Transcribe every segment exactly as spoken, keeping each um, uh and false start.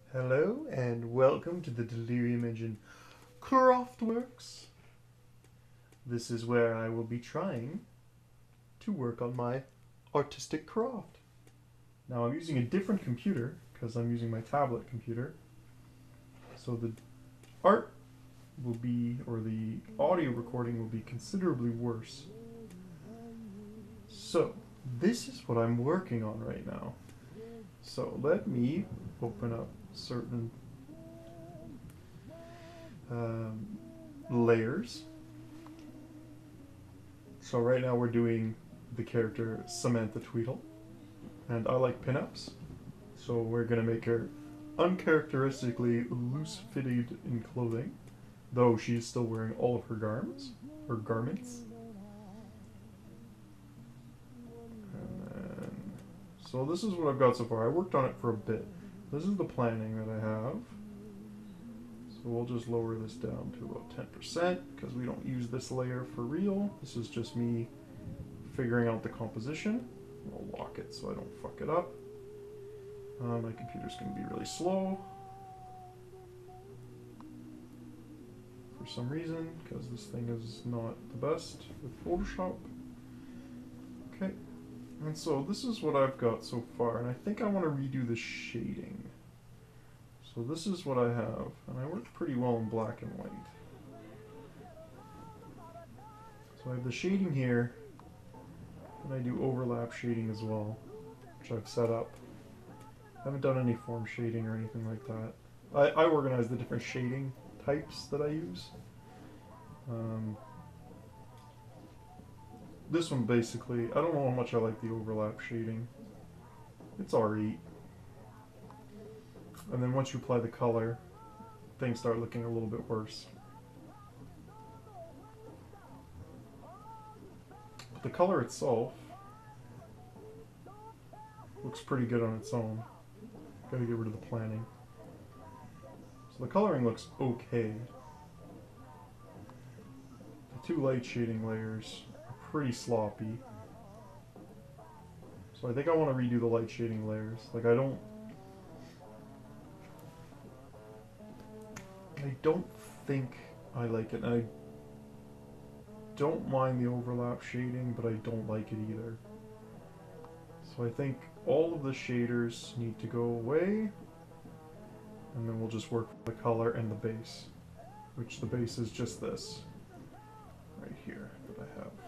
Hello and welcome to the Delirium Engine Craftworks. This is where I will be trying to work on my artistic craft. Now I'm using a different computer because I'm using my tablet computer. So the art will be, or the audio recording will be considerably worse. So this is what I'm working on right now. So let me open up certain um, layers. So right now we're doing the character Samantha Tweedle, and I like pinups, so we're gonna make her uncharacteristically loose-fitted in clothing, though she's still wearing all of her garments, her garments. And then, so this is what I've got so far. I worked on it for a bit. This is the planning that I have. So we'll just lower this down to about ten percent because we don't use this layer for real. This is just me figuring out the composition. I'll lock it so I don't fuck it up. Uh, my computer's going to be really slow for some reason because this thing is not the best with Photoshop. Okay. And so this is what I've got so far, and I think I want to redo the shading. So this is what I have, and I work pretty well in black and white. So I have the shading here, and I do overlap shading as well, which I've set up. I haven't done any form shading or anything like that. I, I organize the different shading types that I use. Um, This one basically, I don't know how much I like the overlap shading. It's alright. And then once you apply the color, things start looking a little bit worse. But the color itself looks pretty good on its own. Gotta get rid of the planning. So the coloring looks okay. The two light shading layers pretty sloppy. So I think I want to redo the light shading layers. Like I don't I don't think I like it. And I don't mind the overlap shading, but I don't like it either. So I think all of the shaders need to go away, and then we'll just work with the color and the base, which the base is just this right here that I have.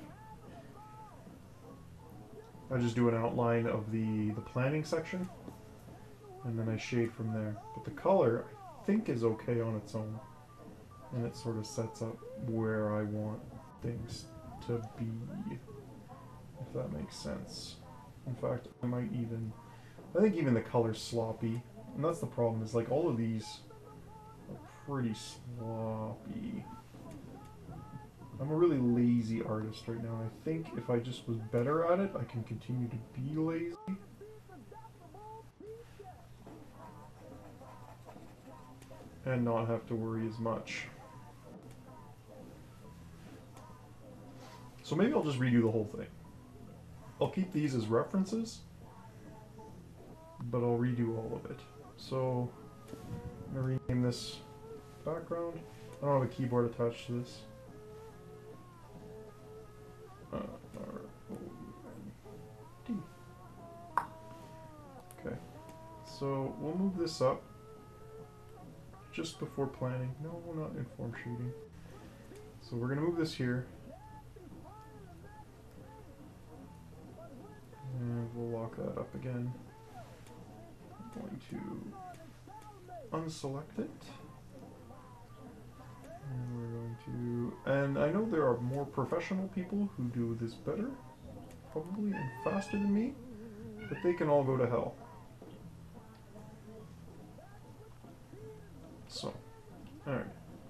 I just do an outline of the, the planning section, and then I shade from there. But the color, I think, is okay on its own, and it sort of sets up where I want things to be, if that makes sense. In fact, I might even, I think even the color's sloppy, and that's the problem, is like all of these are pretty sloppy. I'm a really lazy artist right now. I think if I just was better at it, I can continue to be lazy. And not have to worry as much. So maybe I'll just redo the whole thing. I'll keep these as references, but I'll redo all of it. So I'm going to rename this background. I don't have a keyboard attached to this. Uh, R O N D. Okay, so we'll move this up just before planning. No, we're not in form shading. So we're going to move this here. And we'll lock that up again. I'm going to unselect it. And we're going to, and I know there are more professional people who do this better, probably, and faster than me, but they can all go to hell. So, alright.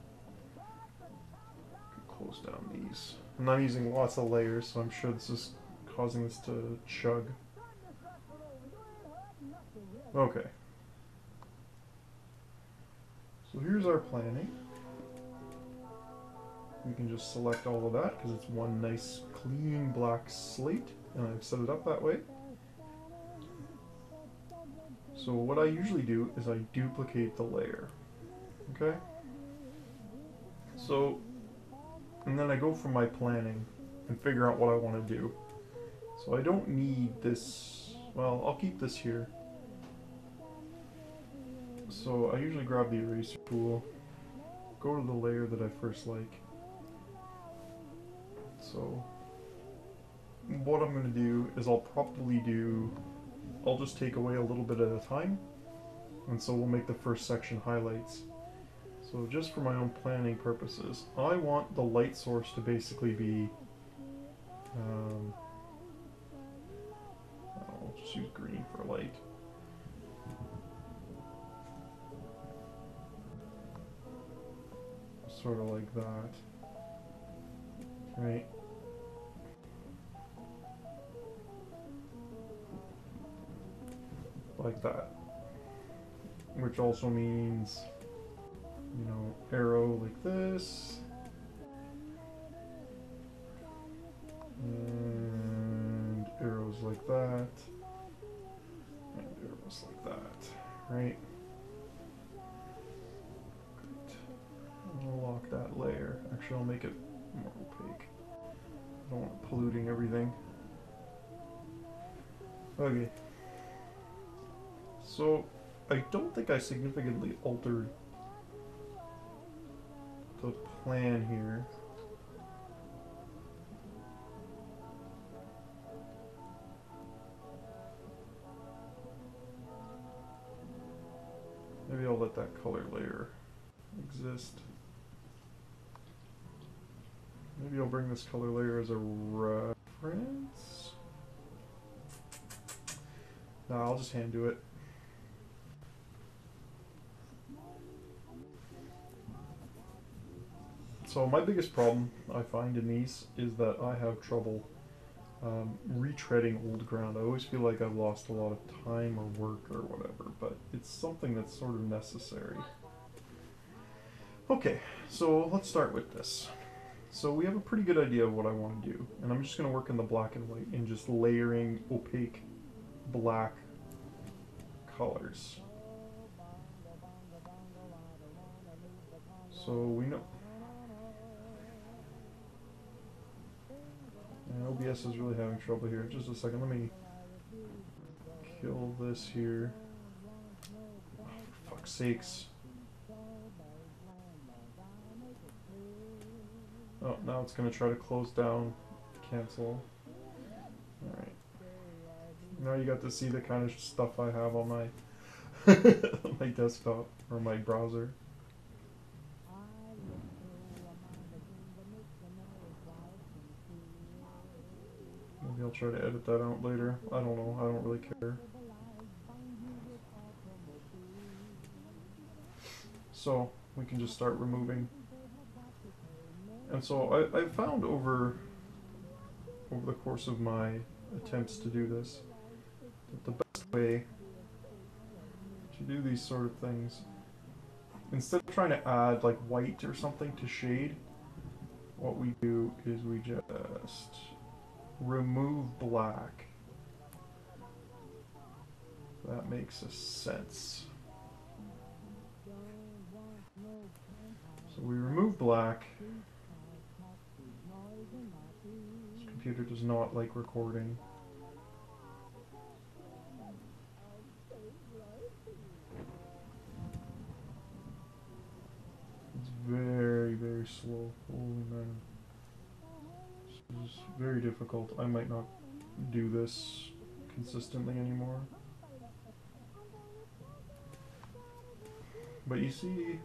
Close down these. I'm not using lots of layers, so I'm sure this is causing this to chug. Okay. So here's our planning. We can just select all of that because it's one nice clean black slate, and I've set it up that way. So what I usually do is I duplicate the layer. Okay? So, and then I go from my planning and figure out what I want to do. So I don't need this, well, I'll keep this here. So I usually grab the eraser tool, go to the layer that I first like. So what I'm going to do is I'll probably do, I'll just take away a little bit at a time, and so we'll make the first section highlights. So just for my own planning purposes, I want the light source to basically be, um, I'll just use green for light. Sort of like that, right? Like that, which also means, you know, arrow like this, and arrows like that, and arrows like that, right? I'll lock that layer. Actually, I'll make it more opaque. I don't want it polluting everything. Okay. So, I don't think I significantly altered the plan here. Maybe I'll let that color layer exist. Maybe I'll bring this color layer as a reference. No, I'll just hand do it. So my biggest problem I find in these is that I have trouble um, retreading old ground. I always feel like I've lost a lot of time or work or whatever, but it's something that's sort of necessary. Okay, so let's start with this. So we have a pretty good idea of what I want to do, and I'm just going to work in the black and white and just layering opaque black colors. So we know, and O B S is really having trouble here. Just a second, let me kill this here. Oh, for fuck's sakes. Oh, now it's going to try to close down, cancel. Alright. Now you got to see the kind of stuff I have on my my desktop or my browser. Maybe I'll try to edit that out later. I don't know. I don't really care. So we can just start removing. And so I, I found over over the course of my attempts to do this that the best way to do these sort of things, instead of trying to add like white or something to shade, what we do is we just remove black. That makes a sense. So we remove black. This computer does not like recording. It's very, very slow. Holy man. This is very difficult. I might not do this consistently anymore. But you see,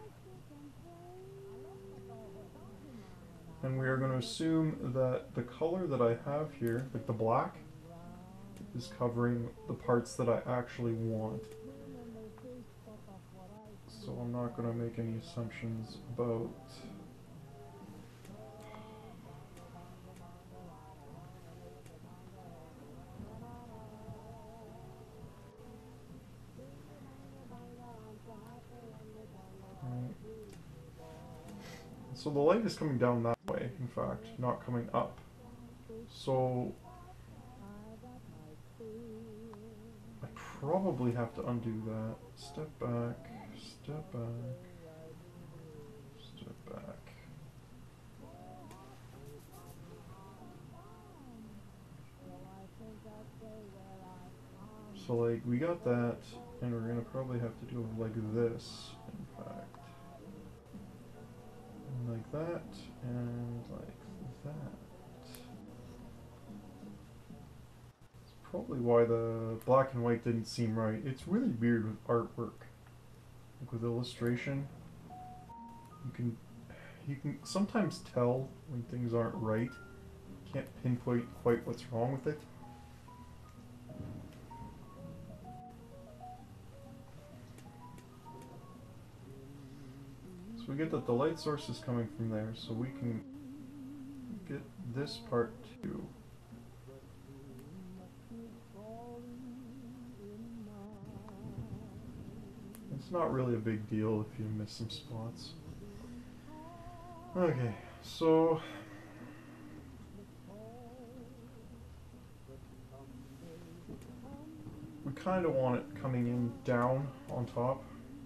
and we are going to assume that the color that I have here, like the black, is covering the parts that I actually want. So I'm not going to make any assumptions about So the light is coming down that way, in fact, not coming up. So I probably have to undo that. Step back, step back, step back. So like, we got that, and we're gonna probably have to do it like this, in fact. And like that, and like that. It's probably why the black and white didn't seem right. It's really weird with artwork. Like with illustration, you can you can sometimes tell when things aren't right. You can't pinpoint quite what's wrong with it. So we get that the light source is coming from there, so we can get this part too. It's not really a big deal if you miss some spots. Okay, so we kind of want it coming in down on top.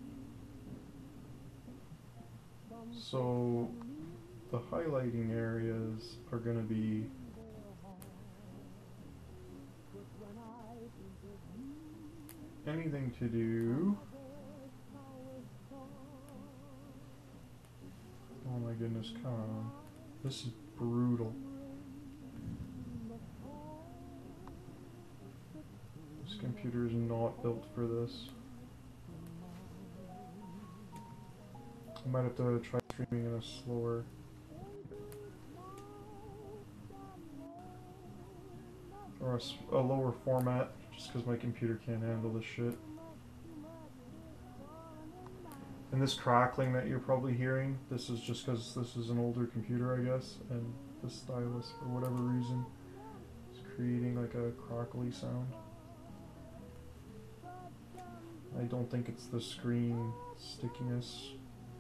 So the highlighting areas are going to be anything to do. Oh my goodness, come on. This is brutal. This computer is not built for this. I might have to try streaming in a slower. Or a, s a lower format, just because my computer can't handle this shit. And this crackling that you're probably hearing, this is just because this is an older computer, I guess, and the stylus, for whatever reason, is creating like a crackly sound. I don't think it's the screen stickiness.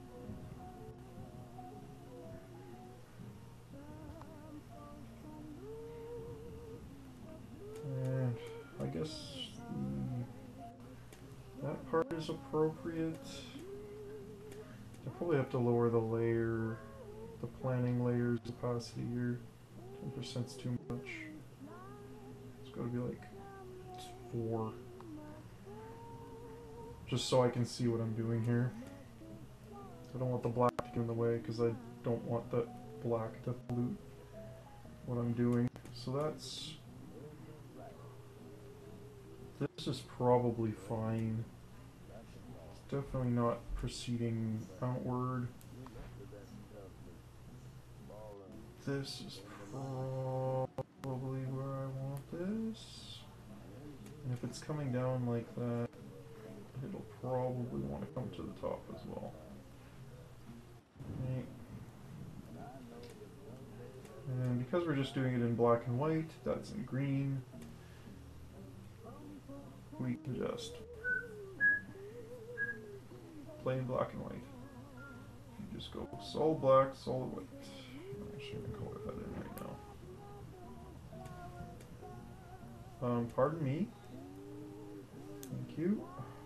And I guess the, that part is appropriate. I probably have to lower the layer, the planning layer's opacity here. ten percent's too much. It's got to be like four. Just so I can see what I'm doing here. I don't want the black to get in the way because I don't want the black to pollute what I'm doing. So that's... This is probably fine. It's definitely not proceeding outward. This is probably where I want this. And if it's coming down like that, it'll probably want to come to the top as well. Right. And because we're just doing it in black and white, that's in green, we can just plain black and white. You just go solid black, solid white. I'm actually going to color that in right now. Um, pardon me. Thank you.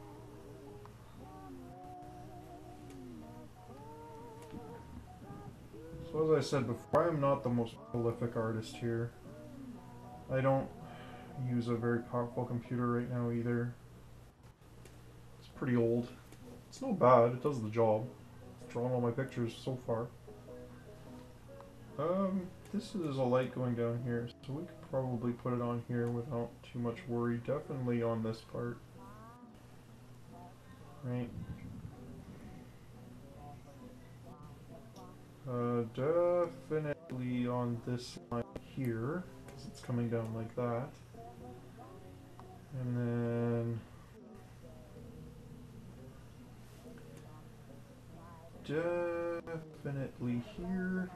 So as I said before, I am not the most prolific artist here. I don't use a very powerful computer right now either. It's pretty old. It's not bad, it does the job. It's drawn all my pictures so far. Um, this is a light going down here, so we could probably put it on here without too much worry. Definitely on this part. Right. Uh, definitely on this line here, because it's coming down like that. And then... definitely here.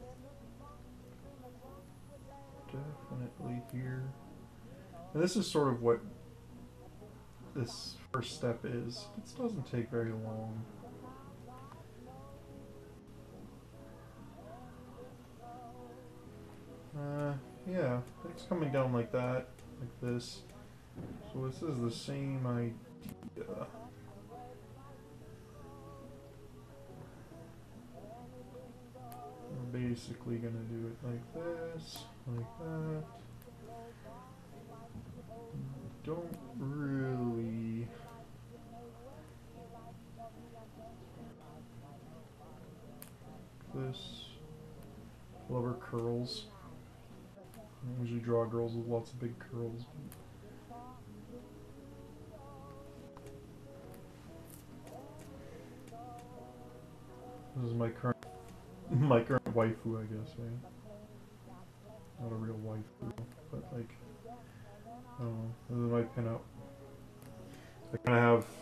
Definitely here. And this is sort of what this first step is. It doesn't take very long. Uh, yeah, it's coming down like that, like this. So this is the same idea. We're basically gonna do it like this, like that. Don't really... This... Love her curls. I usually draw girls with lots of big curls. This is my current, my current waifu, I guess, right? Not a real waifu, but like, I don't know. This is my pinup. I kind of have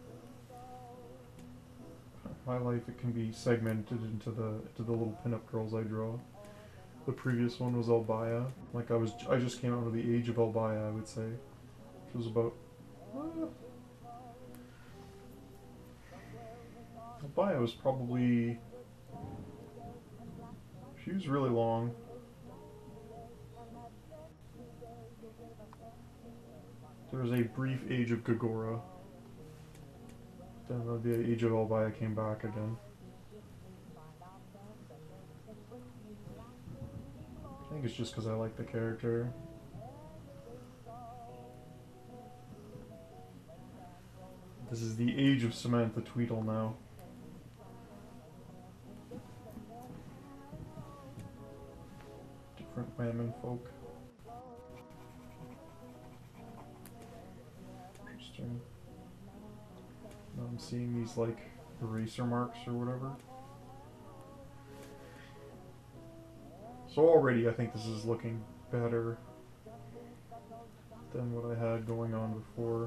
my life. It can be segmented into the into the little pinup girls I draw. The previous one was Albaya. Like I was, I just came out of the age of Albaya, I would say, which was about. Uh, Albaya was probably. She was really long. There was a brief age of Gagora. Then the age of Albaya came back again. I think it's just because I like the character. This is the age of Samantha Tweedle now. Different women folk. Interesting. Now I'm seeing these like eraser marks or whatever. So already I think this is looking better than what I had going on before.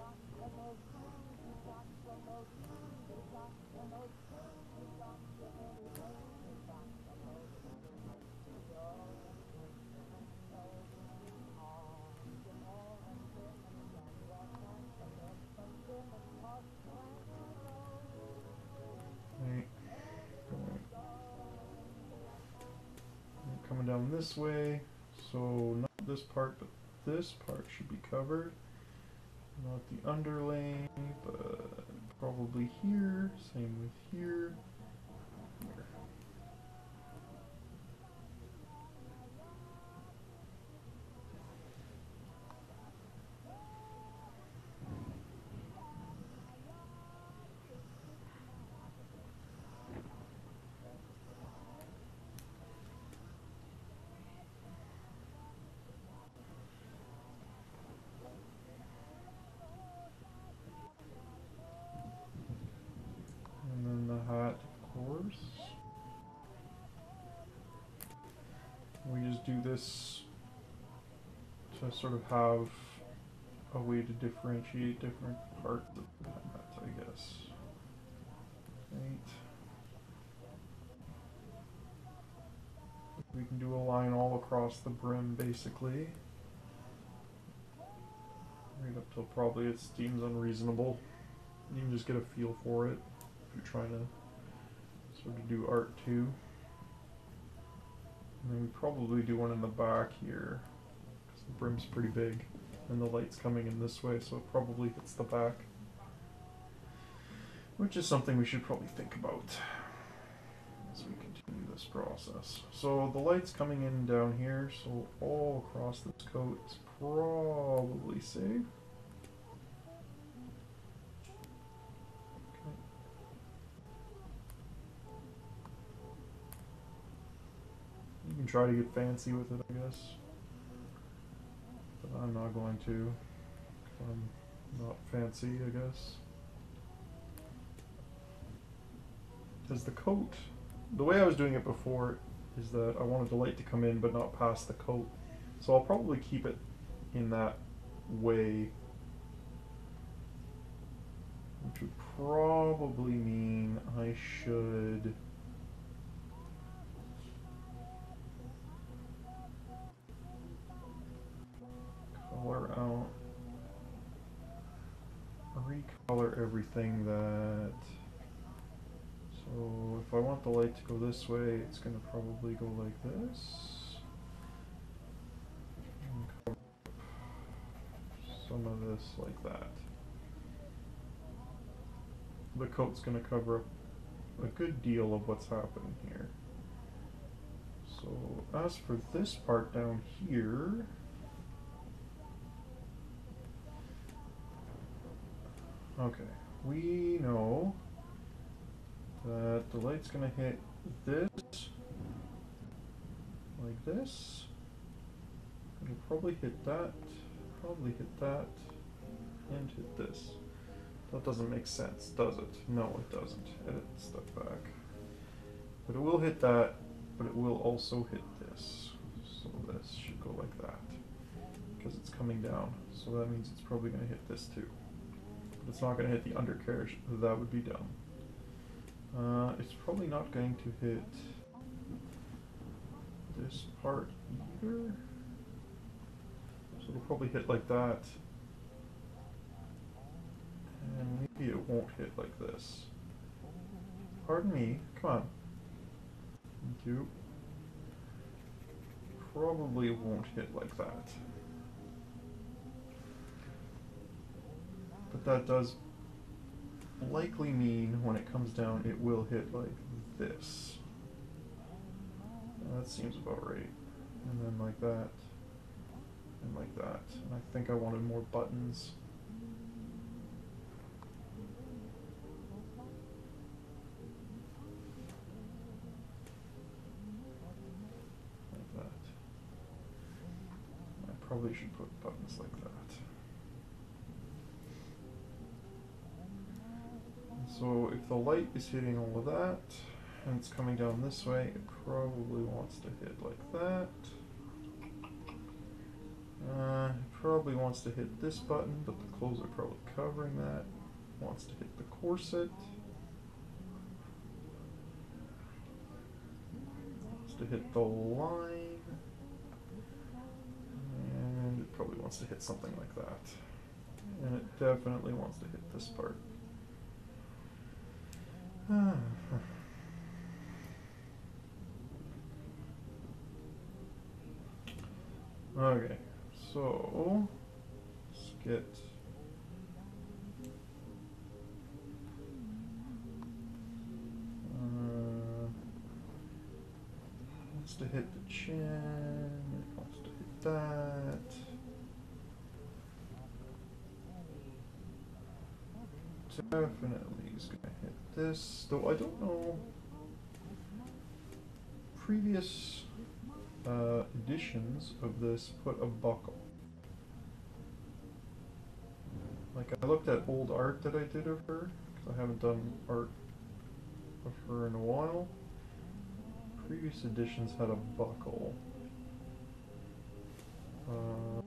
Right. Coming down this way, so not this part, but this part should be covered. Not the underlay, but probably here. Same with here. Here. We just do this to sort of have a way to differentiate different parts of that, I guess. Right. We can do a line all across the brim, basically. Right up till probably it seems unreasonable. You can just get a feel for it if you're trying to sort of do art too. And then we probably do one in the back here, because the brim's pretty big, and the light's coming in this way, so it probably hits the back. Which is something we should probably think about as we continue this process. So the light's coming in down here, so all across this coat is probably safe. You can try to get fancy with it, I guess. But I'm not going to. I'm not fancy, I guess. Because the coat, the way I was doing it before is that I wanted the light to come in but not past the coat. So I'll probably keep it in that way. Which would probably mean I should... color out, recolor everything that, so if I want the light to go this way, it's going to probably go like this. some of this like that. The coat's going to cover up a good deal of what's happening here. So as for this part down here, okay, we know that the light's going to hit this, like this. It'll probably hit that, probably hit that, and hit this. That doesn't make sense, does it? No, it doesn't. Edit, step back. But it will hit that, but it will also hit this. So this should go like that, because it's coming down. So that means it's probably going to hit this too. But it's not going to hit the undercarriage. That would be dumb. Uh, it's probably not going to hit this part either. So it'll probably hit like that. And maybe it won't hit like this. Pardon me. Come on. Thank you. Probably won't hit like that. But that does likely mean when it comes down it will hit like this. That seems about right. And then like that. And like that. And I think I wanted more buttons. Like that. I probably should put buttons like that. So if the light is hitting all of that, and it's coming down this way, it probably wants to hit like that. Uh, it probably wants to hit this button, but the clothes are probably covering that. It wants to hit the corset. It wants to hit the line. And it probably wants to hit something like that. And it definitely wants to hit this part. Okay, so let's get uh, wants to hit the chin, it wants to hit that. Definitely is going to hit this, though I don't know. Previous uh, editions of this put a buckle. Like I looked at old art that I did of her, because I haven't done art of her in a while. Previous editions had a buckle. Uh,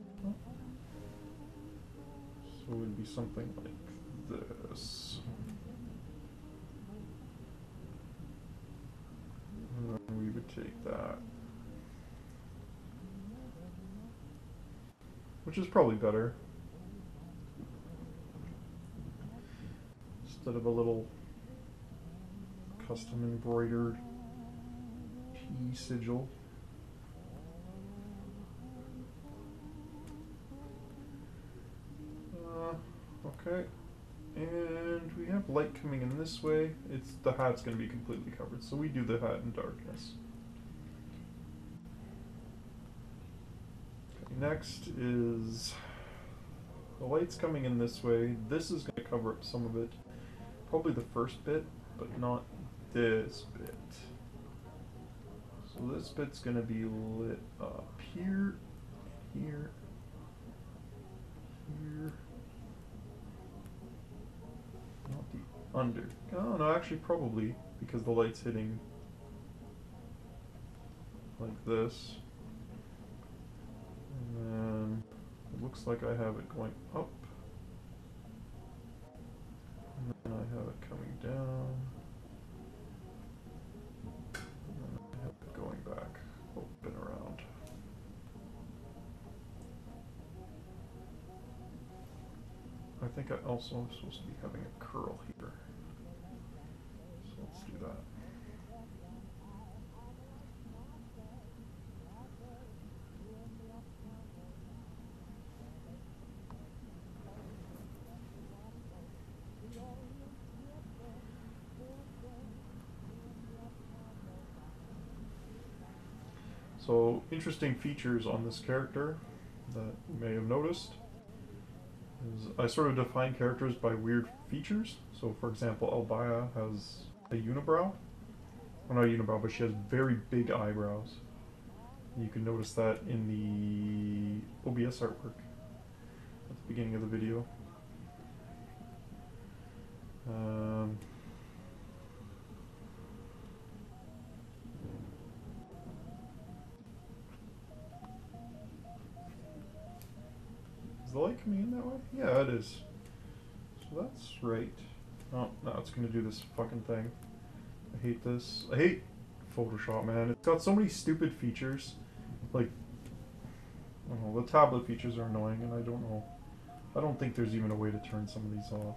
so it would be something like this. And then we would take that. Which is probably better. Instead of a little custom embroidered T sigil. Uh, okay. And we have light coming in this way. It's the hat's going to be completely covered, so we do the hat in darkness. Okay, next is the light's coming in this way. This is going to cover up some of it, probably the first bit, but not this bit. So this bit's going to be lit up here, here, here. Not the under. Oh no, actually probably, because the light's hitting like this. And then it looks like I have it going up. And then I have it coming down. And then I have it going back, open around. I think I also am supposed to be having a curl here. So let's do that. So, interesting features on this character that you may have noticed is I sort of define characters by weird features. So, for example, Albaya has a unibrow. Well, not a unibrow, but she has very big eyebrows. You can notice that in the O B S artwork at the beginning of the video. Um, is the light coming in that way? Yeah, it is. So that's right. Oh, no, it's going to do this fucking thing. I hate this. I hate Photoshop, man. It's got so many stupid features. Like, I don't know, the tablet features are annoying, and I don't know. I don't think there's even a way to turn some of these off.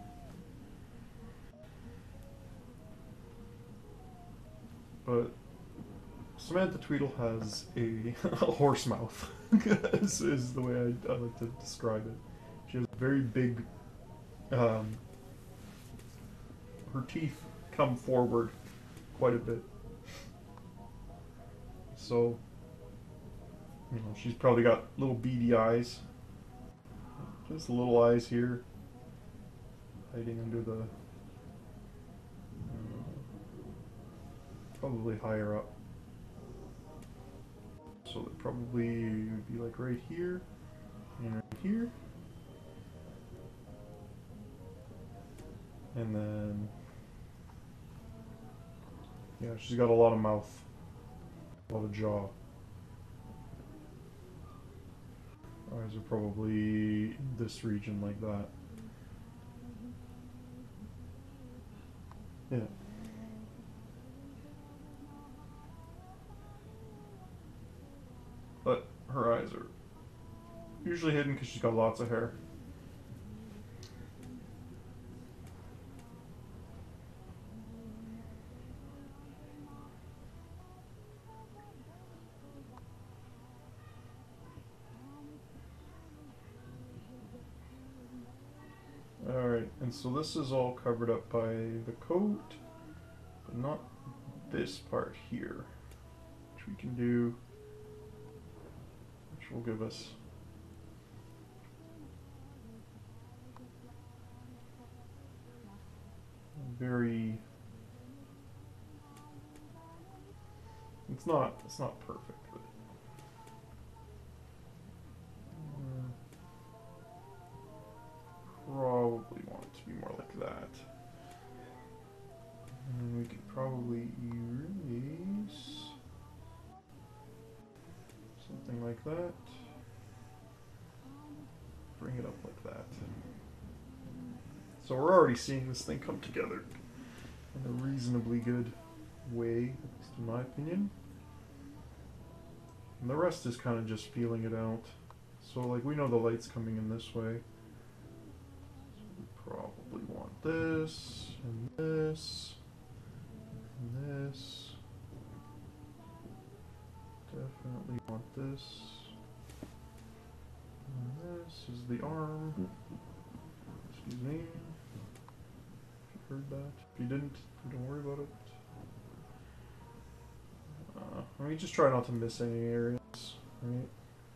But Samantha Tweedle has a, a horse mouth, is, is the way I, I like to describe it. She has very big, um, her teeth come forward quite a bit. So, you know, she's probably got little beady eyes. Just little eyes here, hiding under the, uh, probably higher up. So they probably would be like right here, and right here. And then, yeah, she's got a lot of mouth, a lot of jaw. Eyes are probably in this region like that. Yeah. But her eyes are usually hidden because she's got lots of hair. Alright, and so this is all covered up by the coat, but not this part here, which we can do, which will give us a very, it's not, it's not perfect, but probably want it to be more like that. And we could probably erase something like that. Bring it up like that. So we're already seeing this thing come together in a reasonably good way, at least in my opinion. And the rest is kind of just feeling it out. So like we know the light's coming in this way. Probably want this, and this, and this. Definitely want this. And this is the arm. Excuse me. If you heard that. If you didn't, don't worry about it. Uh, I mean, just try not to miss any areas, right?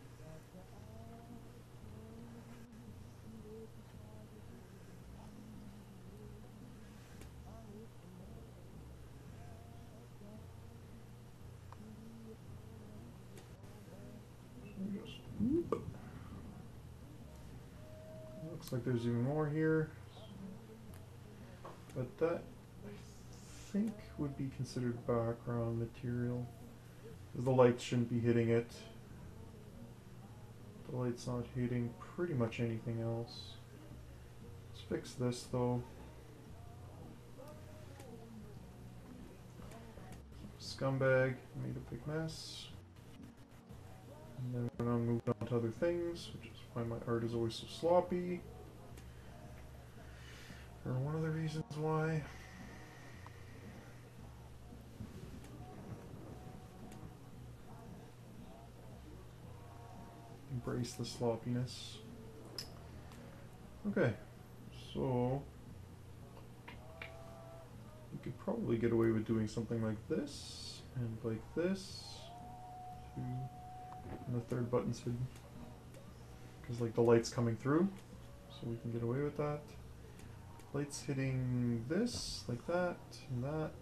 Looks like there's even more here, but that I think would be considered background material because the light shouldn't be hitting it. The light's not hitting pretty much anything else. Let's fix this though. Scumbag made a big mess. And then we're gonna move on to other things, which is why my art is always so sloppy. Or one of the reasons why. Embrace the sloppiness. Okay, so we could probably get away with doing something like this and like this. two, and the third button's hidden. Because like the light's coming through, so we can get away with that. Light's hitting this, like that, and that.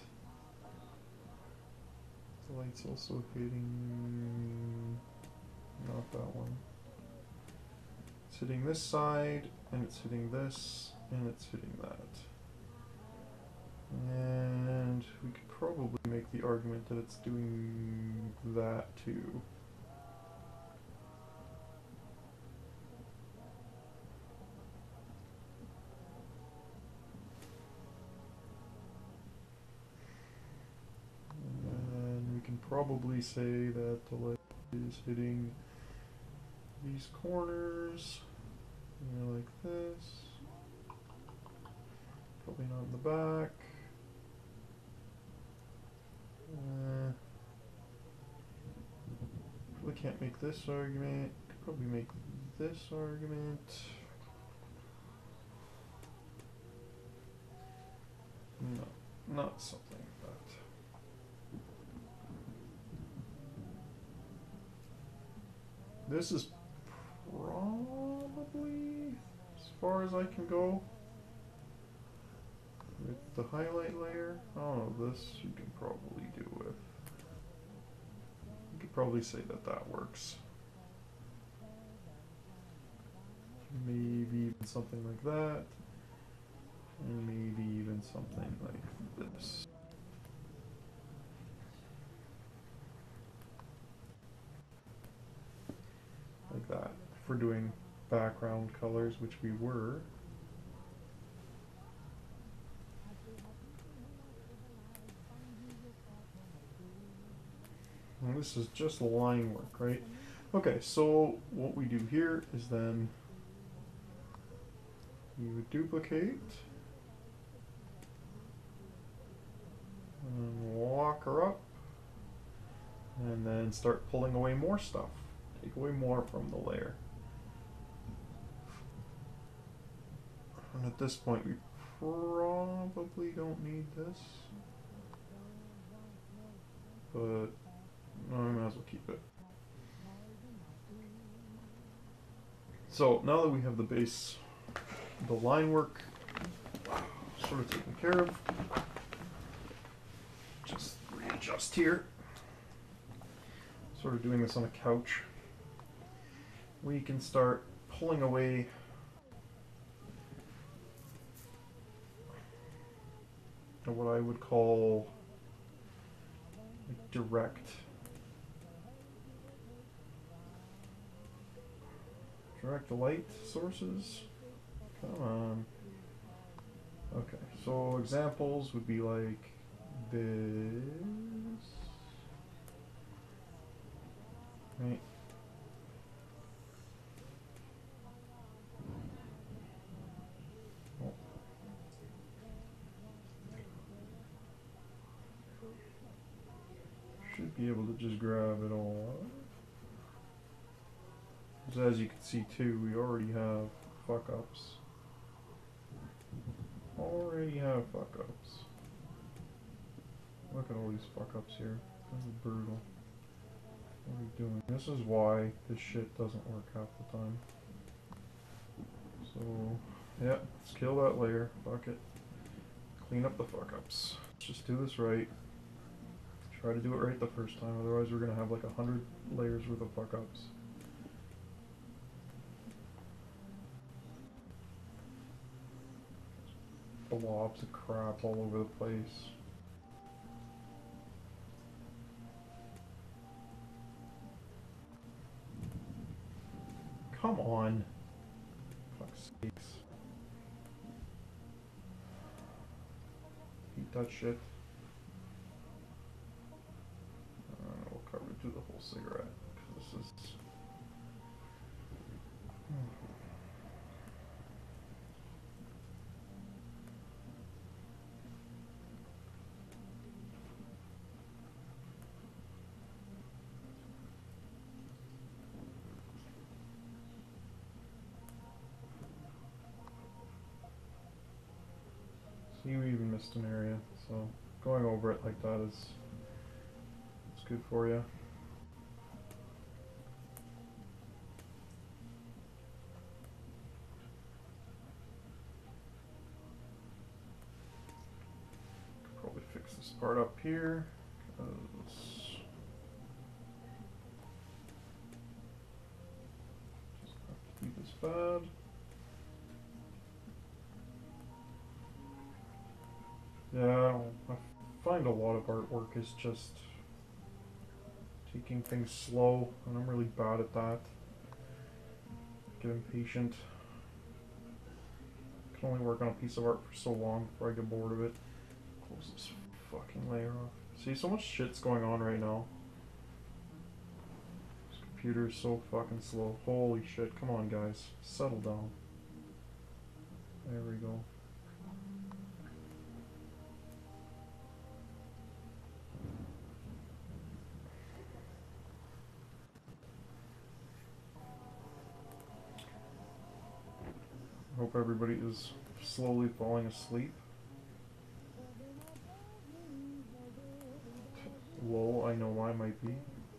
The light's also hitting, not that one. It's hitting this side, and it's hitting this, and it's hitting that. And we could probably make the argument that it's doing that too. And we can probably say that the light is hitting these corners, you know, like this. Probably not in the back. Uh, probably can't make this argument. Could probably make this argument. No, not something like that. This is probably as far as I can go with the highlight layer. Oh, this you can probably do with. You could probably say that that works. Maybe even something like that. And maybe even something like this. Like that. If we're doing background colors, which we were. And this is just line work, right? Okay, so what we do here is then we would duplicate and walk her up and then start pulling away more stuff. Take away more from the layer. And at this point we probably don't need this, but no, I might as well keep it. So now that we have the base, the line work sort of taken care of, just readjust here. Sort of doing this on a couch. We can start pulling away what I would call like direct direct light sources. Come on. Okay, so examples would be like this. Right. Oh. Should be able to just grab it all up. So as you can see too, we already have fuck ups. Already have fuck ups. Look at all these fuck ups here. This is brutal. What are we doing? This is why this shit doesn't work half the time. So, yeah, let's kill that layer. Fuck it. Clean up the fuck ups. Let's just do this right. Try to do it right the first time, otherwise we're gonna have like a hundred layers worth of fuck ups. Blobs of crap all over the place. Come on. Fuck's sakes. Eat that shit. Uh, we'll cover it through the whole cigarette, because this is... You even missed an area, so going over it like that is it's good for you. part up here, 'cause just have to be this bad. Yeah, I find a lot of artwork is just taking things slow, and I'm really bad at that. Get impatient. I can only work on a piece of art for so long before I get bored of it. Close this fucking layer off. See, so much shit's going on right now. This computer is so fucking slow. Holy shit, come on guys. Settle down. There we go. I hope everybody is slowly falling asleep. Lol, I know I might be.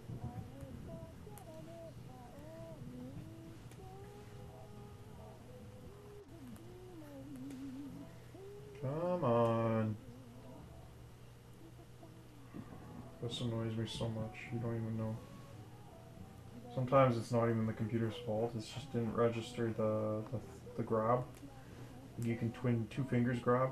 Come on. This annoys me so much, you don't even know. Sometimes it's not even the computer's fault, it just didn't register the, the, the grab. You can twin two fingers grab.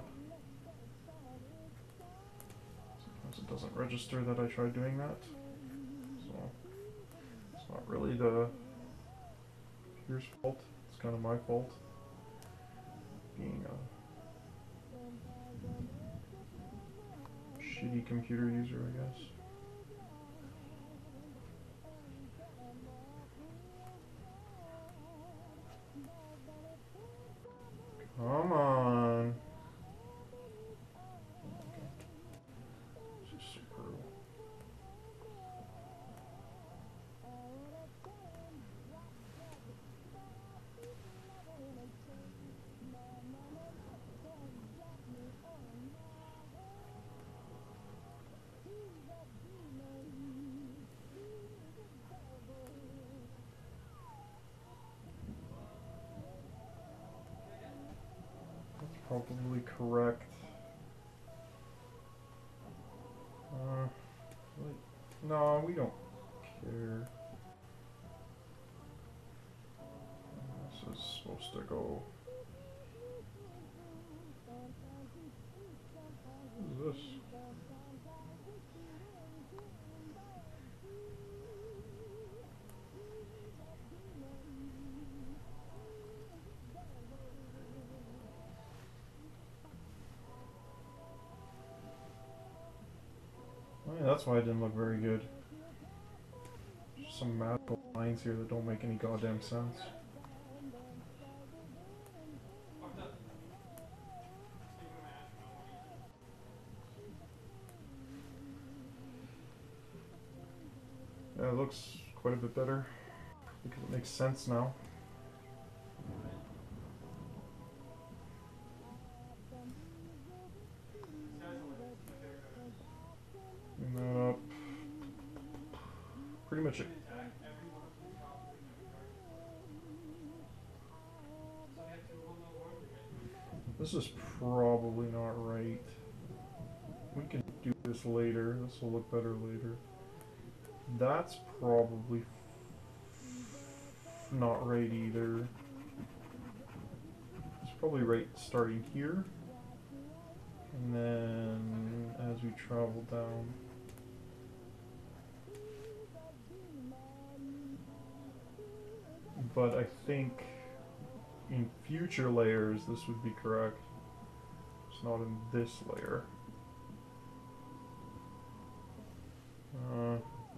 Sometimes it doesn't register that I tried doing that. So, it's not really the computer's fault, it's kind of my fault. Being a shitty computer user, I guess. Come on. Okay. This is super. Probably correct. Uh, wait. No, we don't care. This is supposed to go. What is this? Yeah, that's why it didn't look very good. Just some magical lines here that don't make any goddamn sense. Yeah, it looks quite a bit better because it makes sense now. Clean that up. Pretty much it. This is probably not right. We can do this later. This will look better later. That's probably not right either. It's probably right starting here. And then as we travel down. But I think in future layers this would be correct. It's not in this layer. Uh,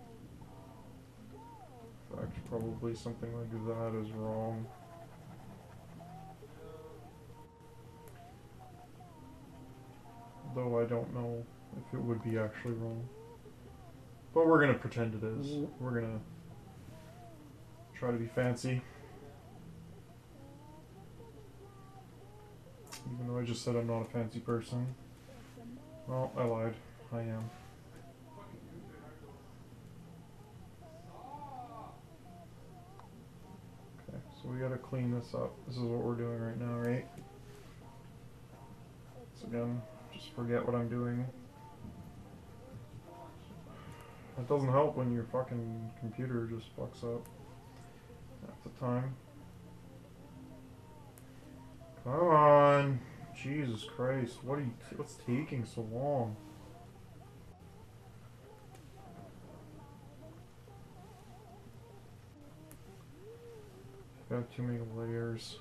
in fact, probably something like that is wrong. Though I don't know if it would be actually wrong. But we're gonna pretend it is. We're gonna try to be fancy. Even though I just said I'm not a fancy person. Well, I lied. I am. Okay, so we gotta clean this up. This is what we're doing right now, right? So again, just forget what I'm doing. It doesn't help when your fucking computer just fucks up at the time. Come on. Jesus Christ. What are you t what's taking so long? Got too many layers.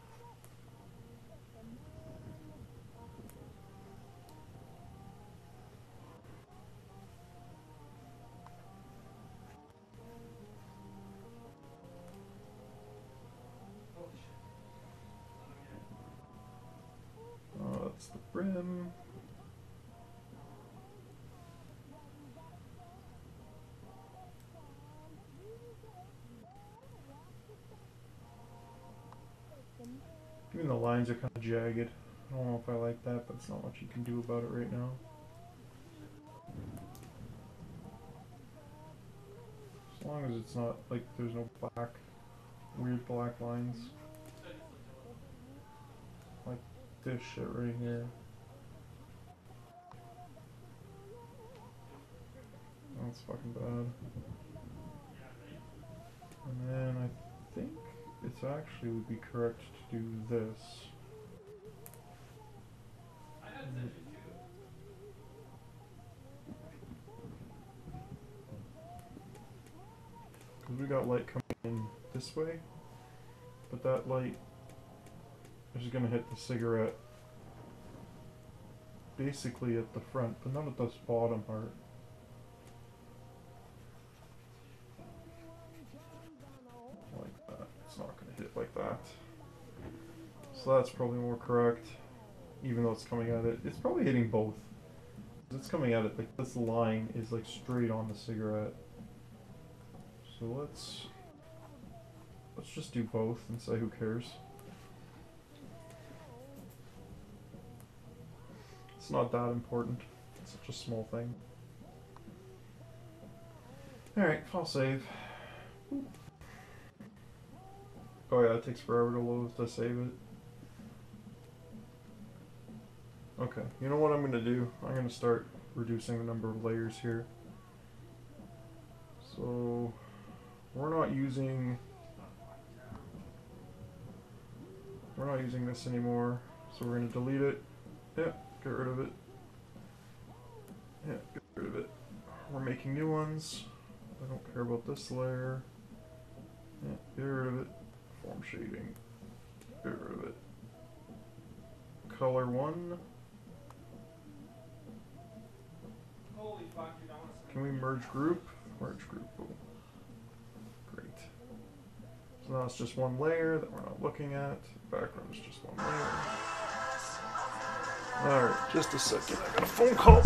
Oh, that's the brim. Even the lines are kind of jagged. I don't know if I like that, but it's not much you can do about it right now. As long as it's not, like, there's no black, weird black lines. Like this shit right here. That's fucking bad. And then I think it's actually would be correct to do this. Because we got light coming in this way, but that light is going to hit the cigarette basically at the front, but not at this bottom part. Like that. It's not going to hit like that. So that's probably more correct, even though it's coming at it. It's probably hitting both. It's coming at it, like this line is like straight on the cigarette. So let's let's just do both and say who cares. It's not that important. It's such a small thing. Alright, I'll save. Oh yeah, it takes forever to load to save it. Okay, you know what I'm gonna do? I'm gonna start reducing the number of layers here. So we're not using we're not using this anymore. So we're gonna delete it. Yeah, get rid of it. Yeah, get rid of it. We're making new ones. I don't care about this layer. Yeah, get rid of it. Form shading. Get rid of it. Color one. Can we merge group? Merge group. Oh. Great. So now it's just one layer that we're not looking at. Background is just one layer. Alright, just a second. I got a phone call.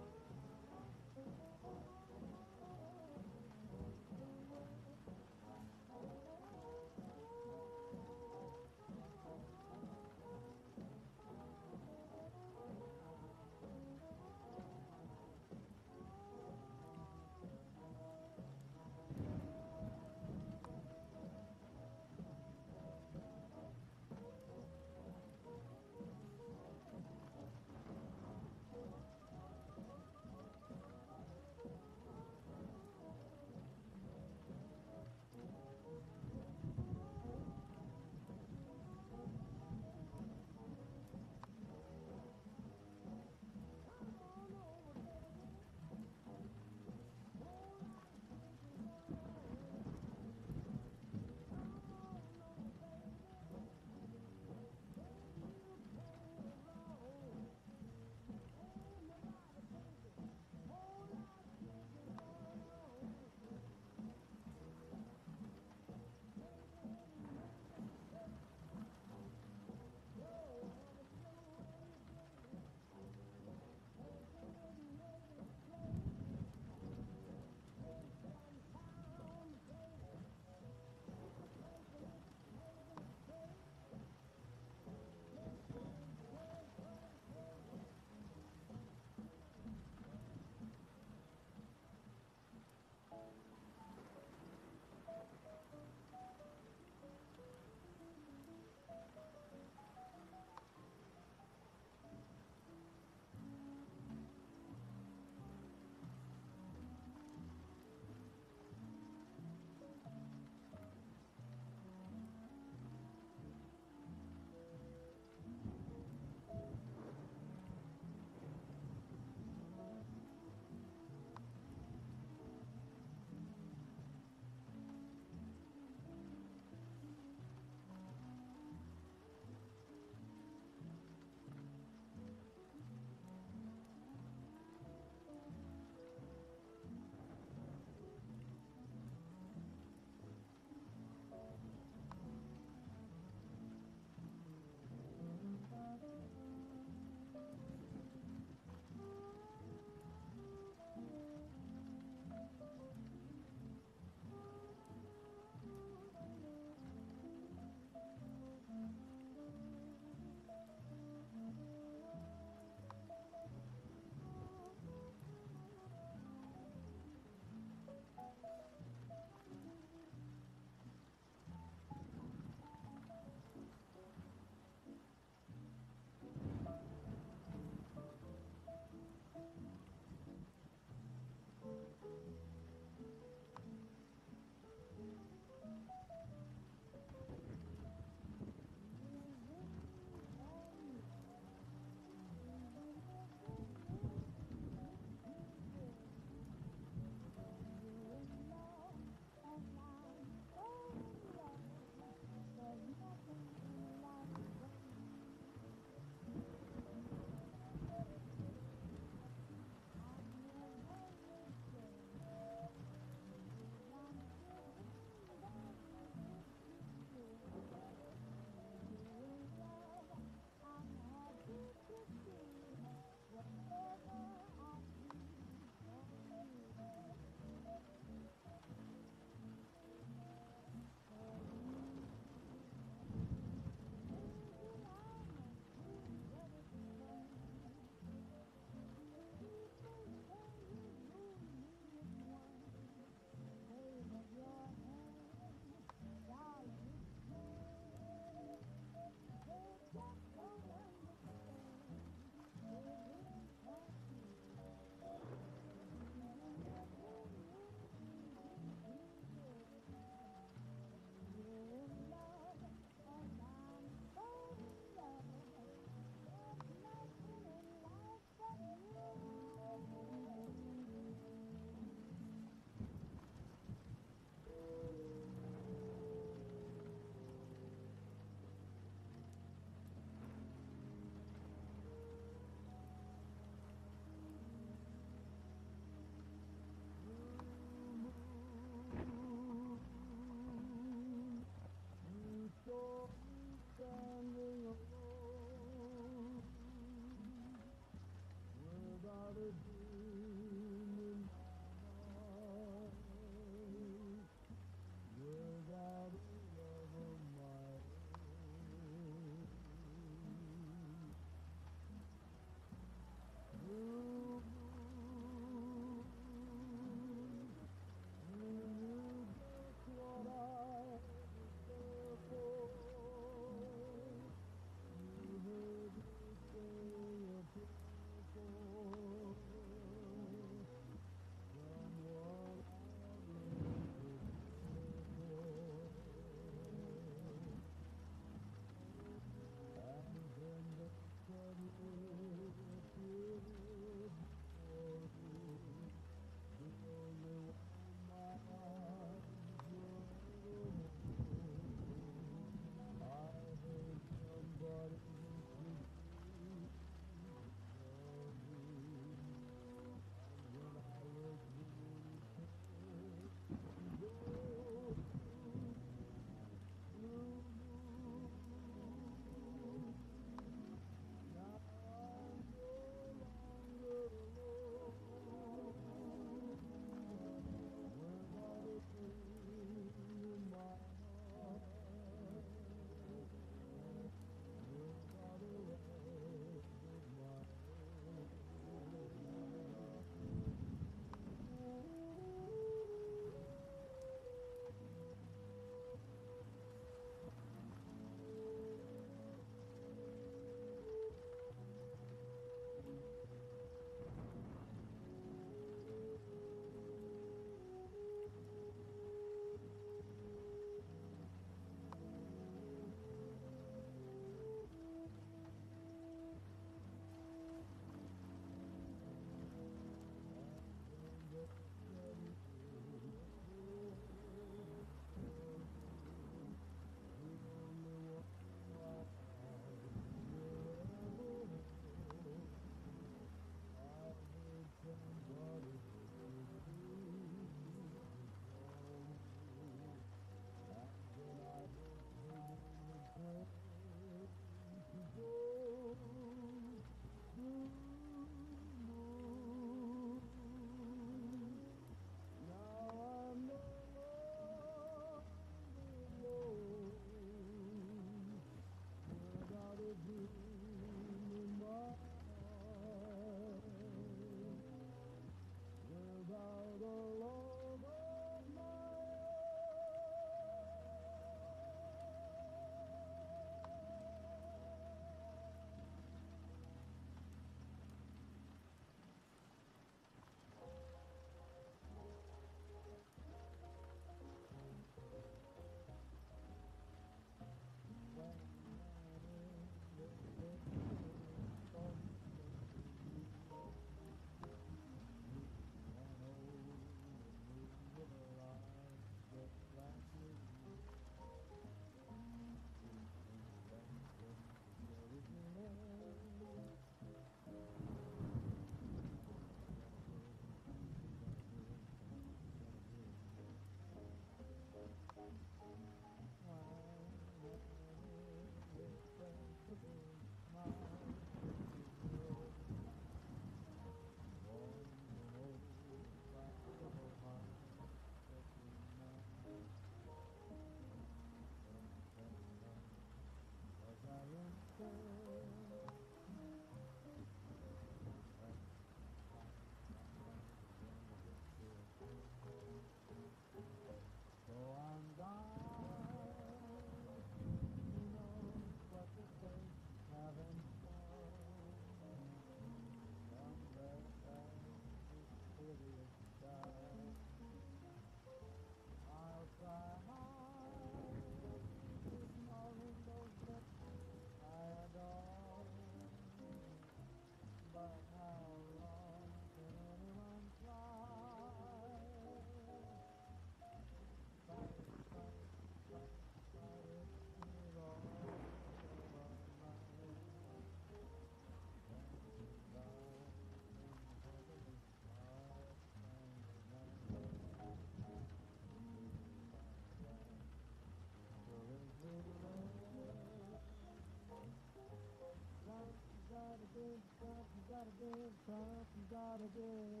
gotta give stuff, you gotta give stuff, you gotta give.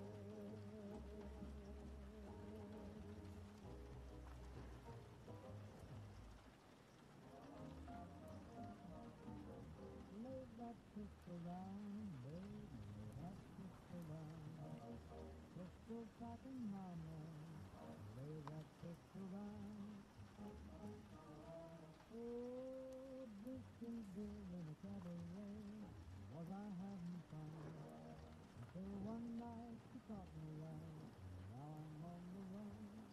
Lay that crystal down, baby, lay that crystal down. Crystal talking mama, lay that crystal down. Oh, drinking beer in a cabaret, was I having fun? Until one night she caught me out, now I'm on the run.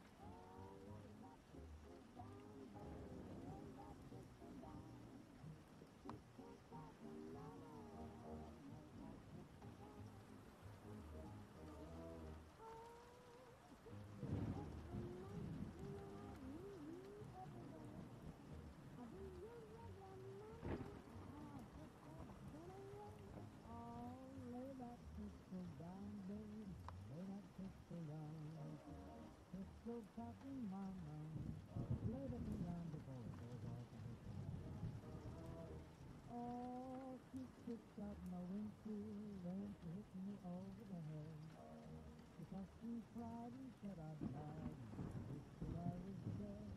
Crystal down, babe, lay that crystal down. Crystal talking mama, lay the thing down before it goes off and hits the ground. Oh, she kicked out my windshield, then she hit me over the head. Because she cried and said I died, and wished that I was dead.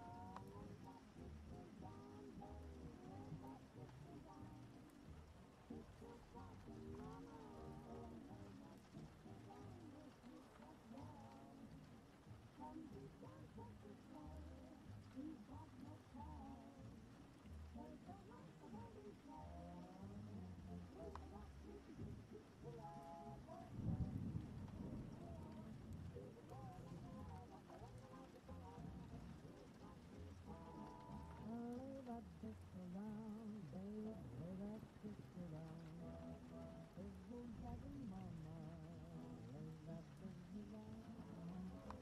Lay that crystal down, babe, lay that crystal down. Crystal talking mama, lay that crystal down.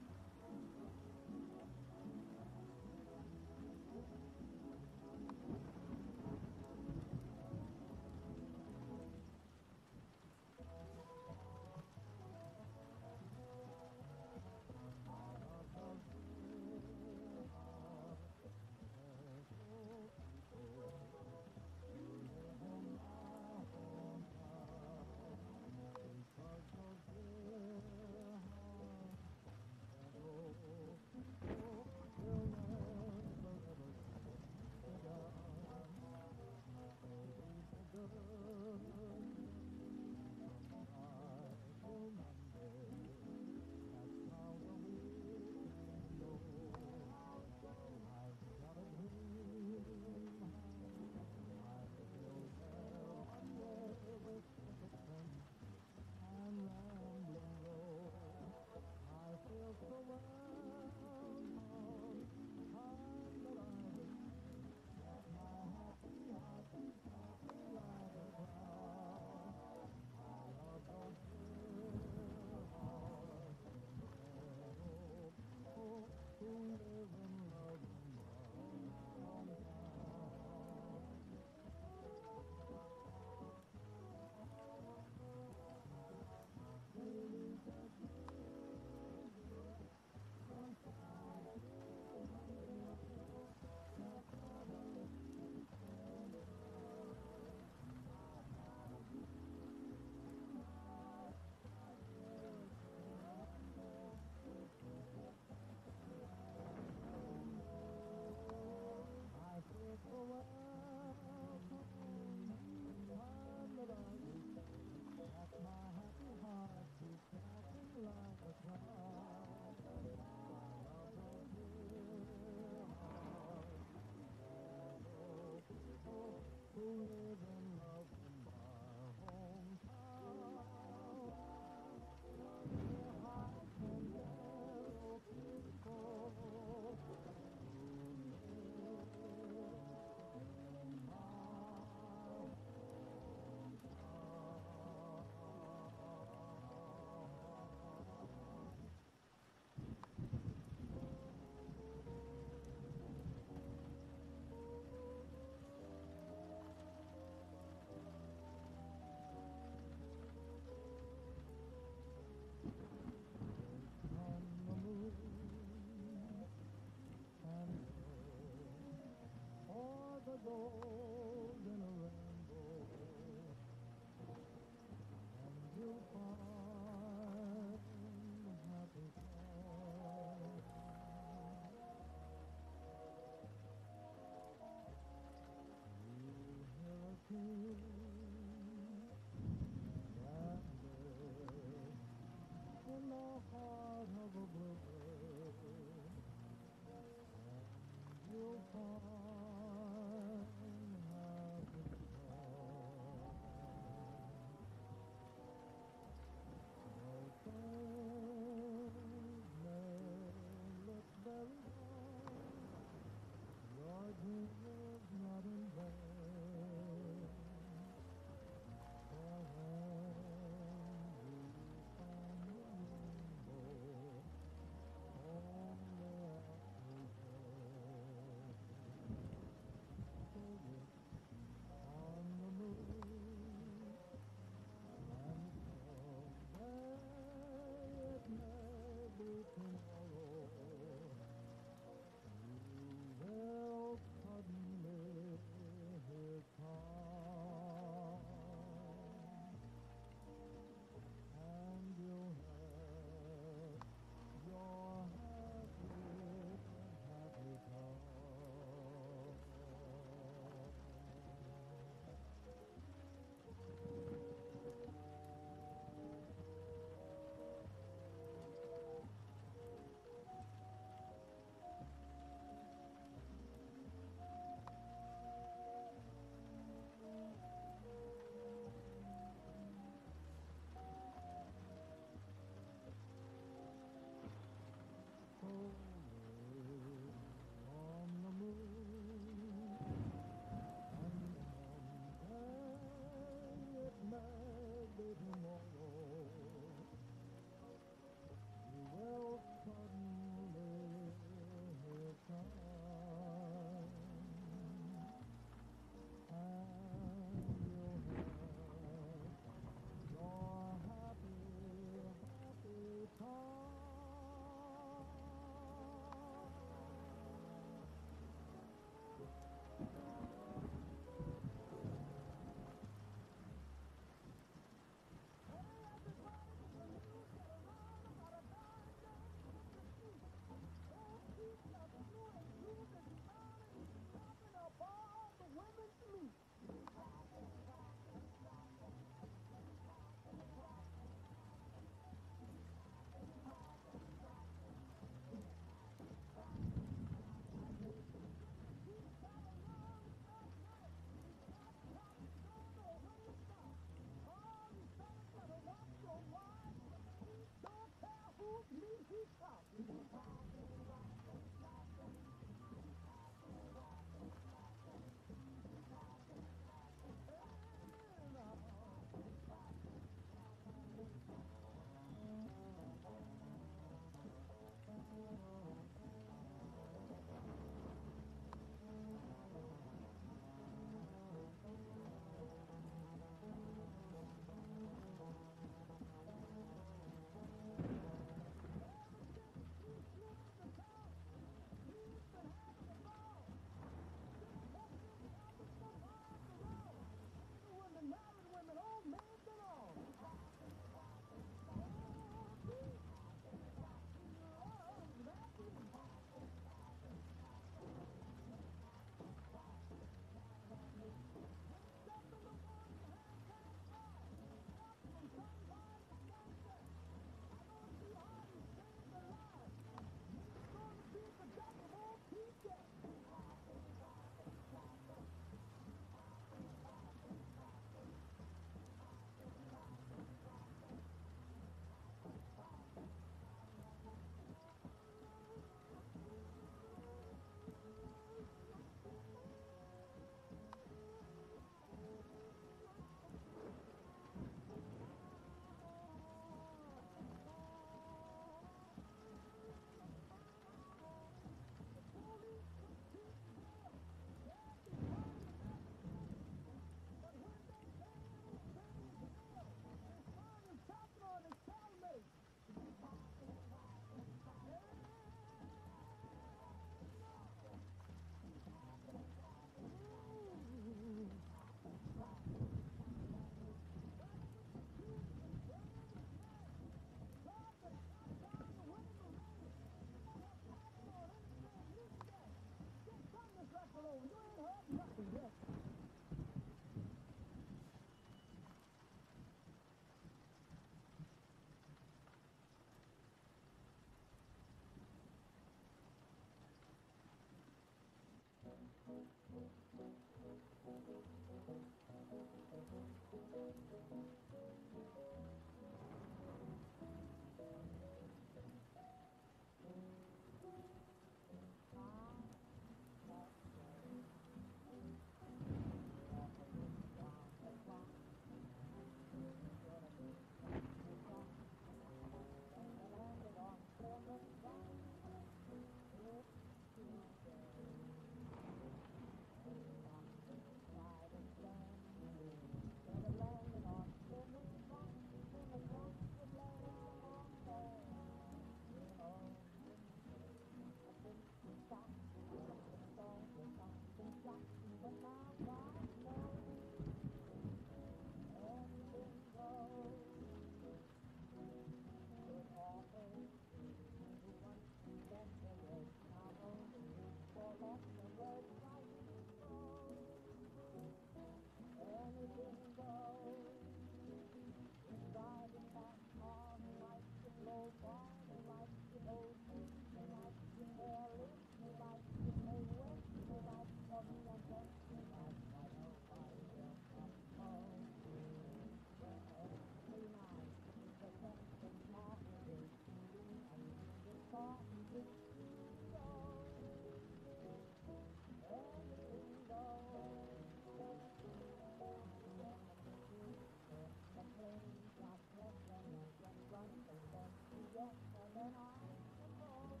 when I suppose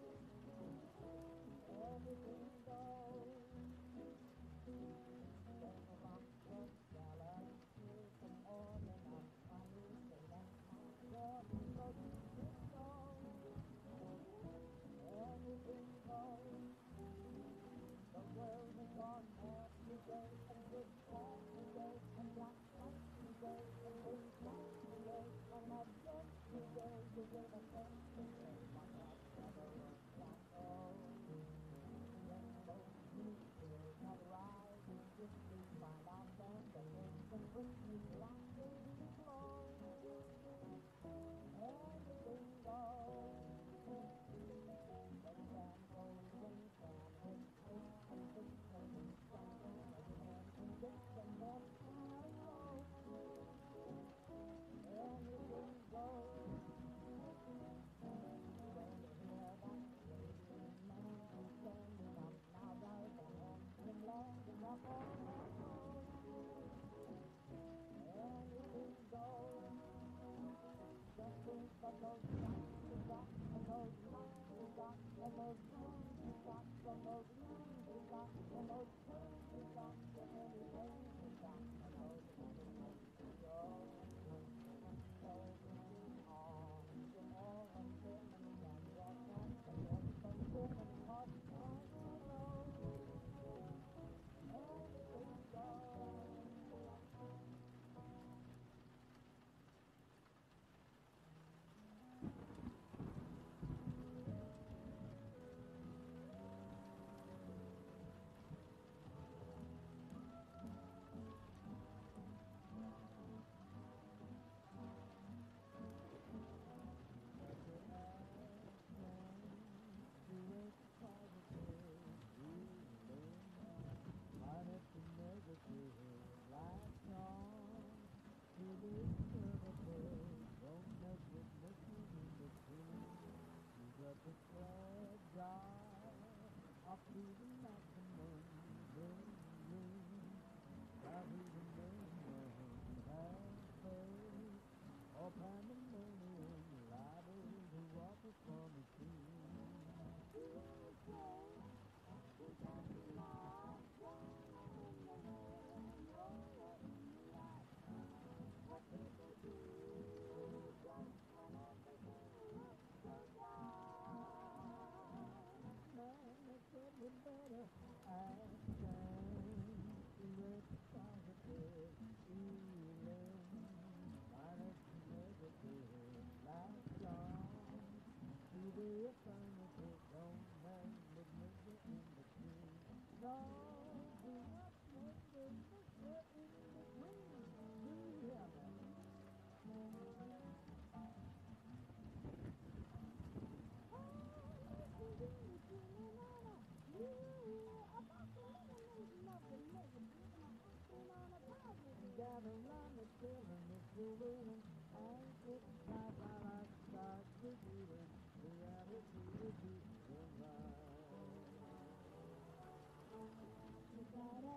everything goes. Then rock the galaxy from more than I'm trying to let myself go. Anything goes. The world is on every day, and good every day, and black every day, and blue every day, and not every day, the way the every day, but not never can go. Rainbow music that rises if we find ourselves that makes them bring me laughter to flow. Everything goes. But then goes and can and hope and think and something again and this and then tomorrow. Anything goes. When you hear that waiting man who's standing up now, right and him landing up on that road. Anything goes. Just think of those shots you got, and those lines you got, and those blues you got, and those blues you got, and those blues you got, and anything you got, and those anything you go. Everything on the all of them, and your hands, and everything good, and heart, and road. Everything goes. Up to the maximum, boom, boom. Now who's the minimum has paid? Or pandemonium, liable to walk upon the scene. You say, you got me lost, down in the wind, over in the light. What people do, just when everything looks so dark. Man, they said we better ask them to let positive feeling minus negative lights on to the affirmative, don't make the middle in between. No, do not make the middle in between. Do you hear me? Gather round the children if you're willing, and sit tight while I start revealing reality will be survive. You gotta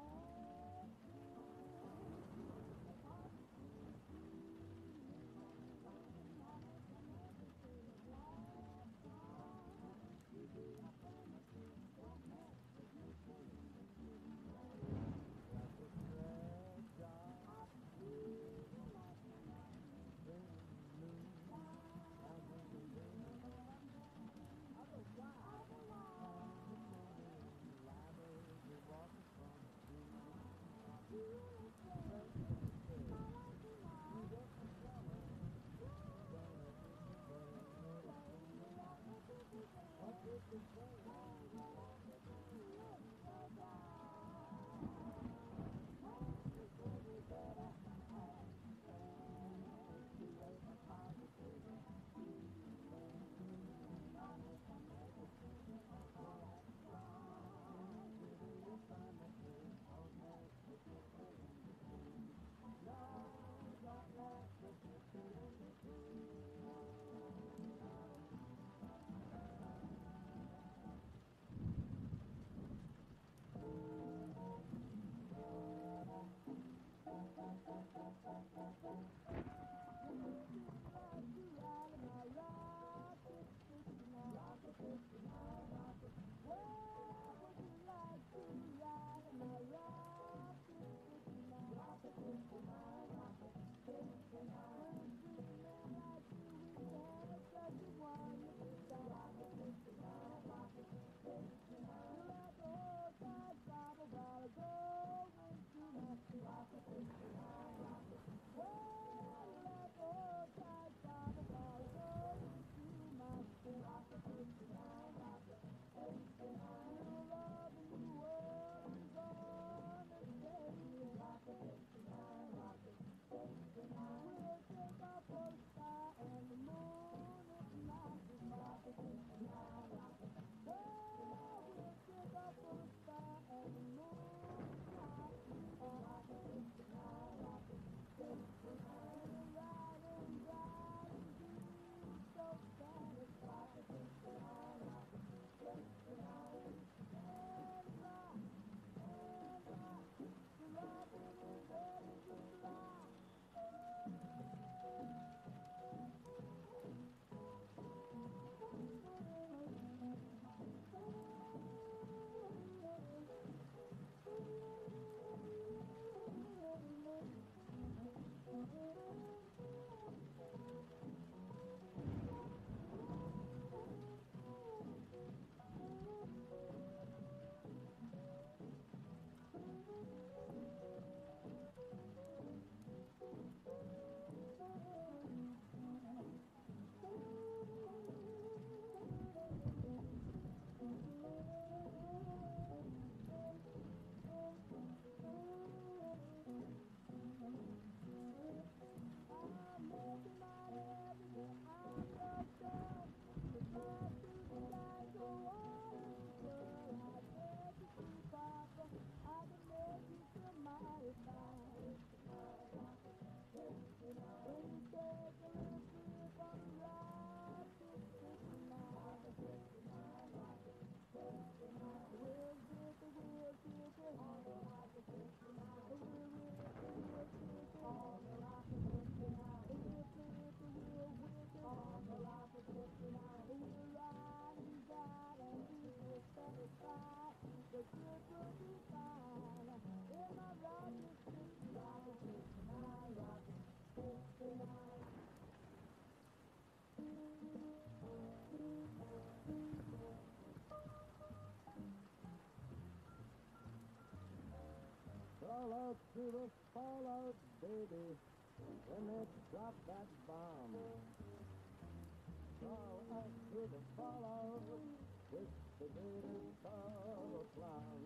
to the fallout, baby, when they drop that bomb. Crawl out to the fallout with the greatest of a plan.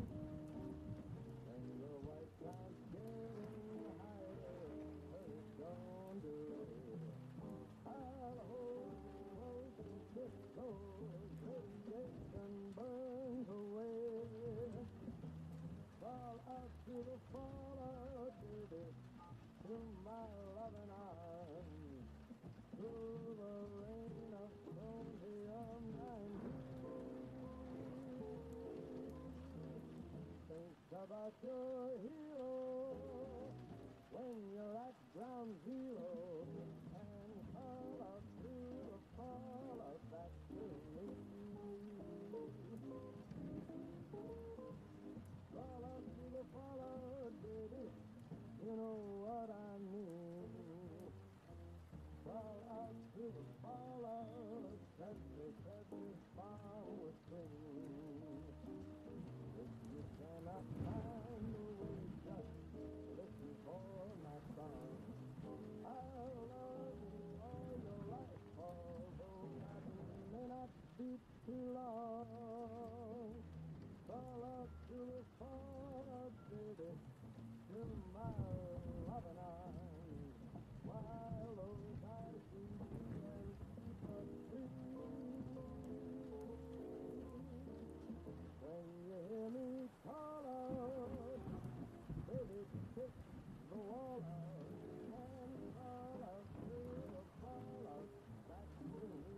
When the white cloud's getting higher, hurry, don't delay. I'll hold close and kiss those radiation burns away. Fall out to the fallout, baby, to my loving arms. Through the rain of chromium nineteen. Think about your hero when you're at ground zero, and call out to the fallout back to me. Call out to the fallout, baby, you know what I mean. Fall out to the fallout, every, every fall was clean. If you cannot find the way, just listen for my song. I'll love you all your life, although that may not be too long. Fall out to the fallout, baby, to my loving arms. While those eyes see you and keep us free. When you hear me call out, baby, kick the wall out and call out to the fallout back to me.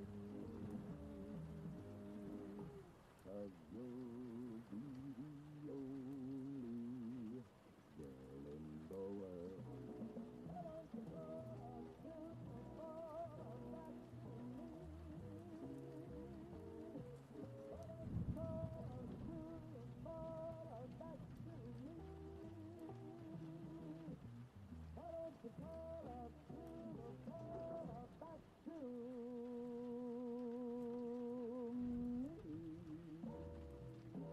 'Cause you'll be the only girl in the world. Call out to the fallout back to me.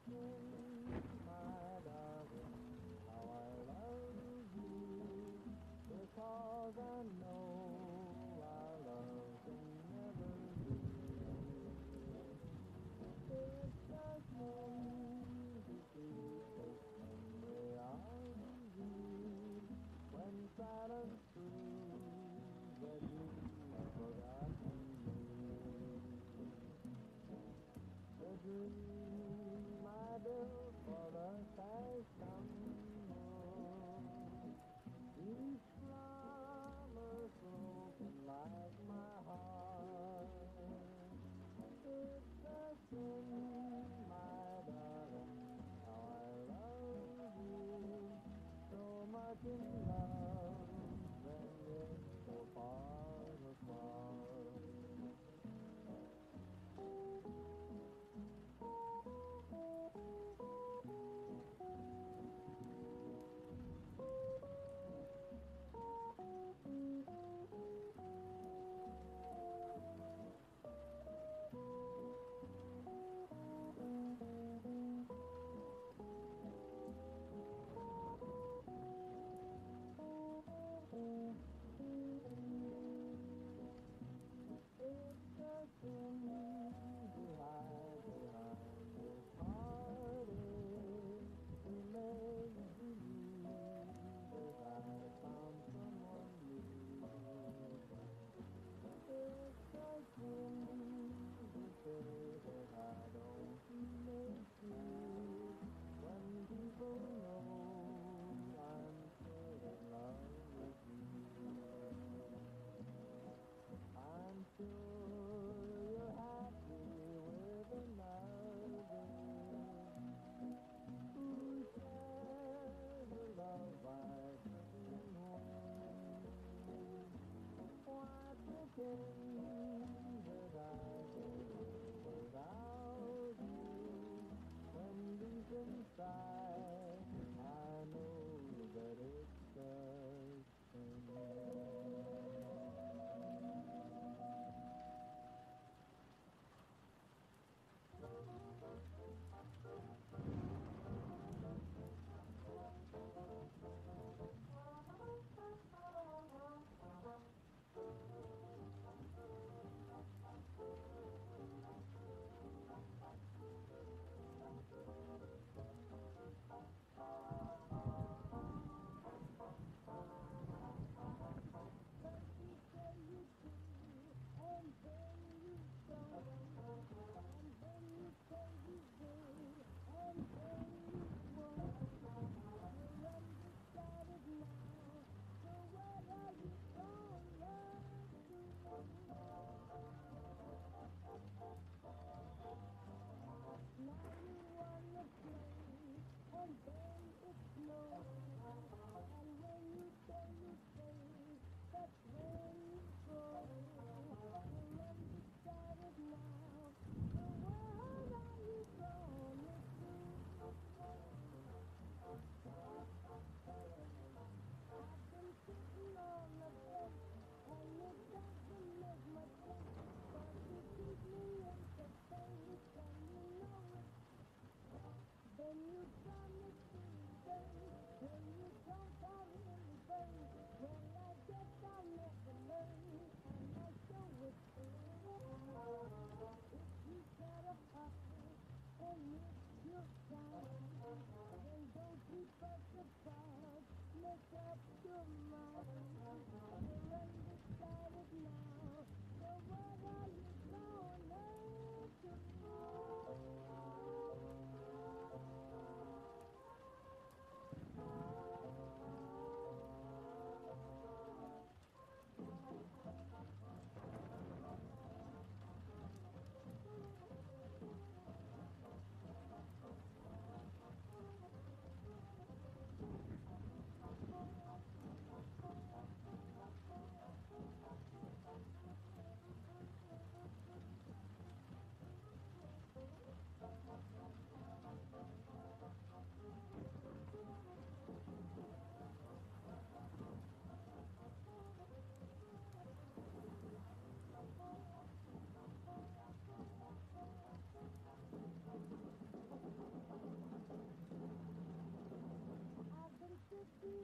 sin, my darling, how I love you, because I know our love can never be. It's a sin to keep this memory of you, when silence proves that you've forgotten me. The dream I built for the fashion moon, each flower broken like my heart. It's a sin, my darling, how I love you, so much in love, and yet so far apart. It's a sin to hide behind this heartache, to make believe that I found someone new. It's a sin to say that I don't feel it too, when people know I'm still in love with you. I'm sure you're happy with another who shares the love I bring home. Why pretend that I can live without you, when deep inside I know that it's a sin.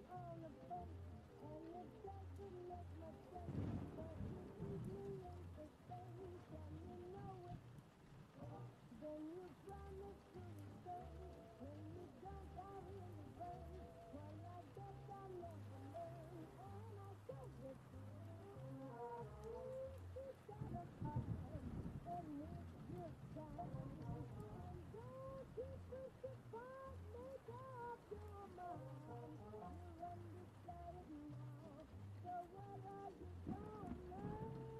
on the face, and it doesn't make much sense, but you leave me in suspense, and you know it. Then you promise to return, when you don't, I really burn. Well, I guess I'll never learn, and I don't return. Oh, please keep that apart, and it's good time. And don't you push apart, make up your mind. You're undecided now, so what are you gonna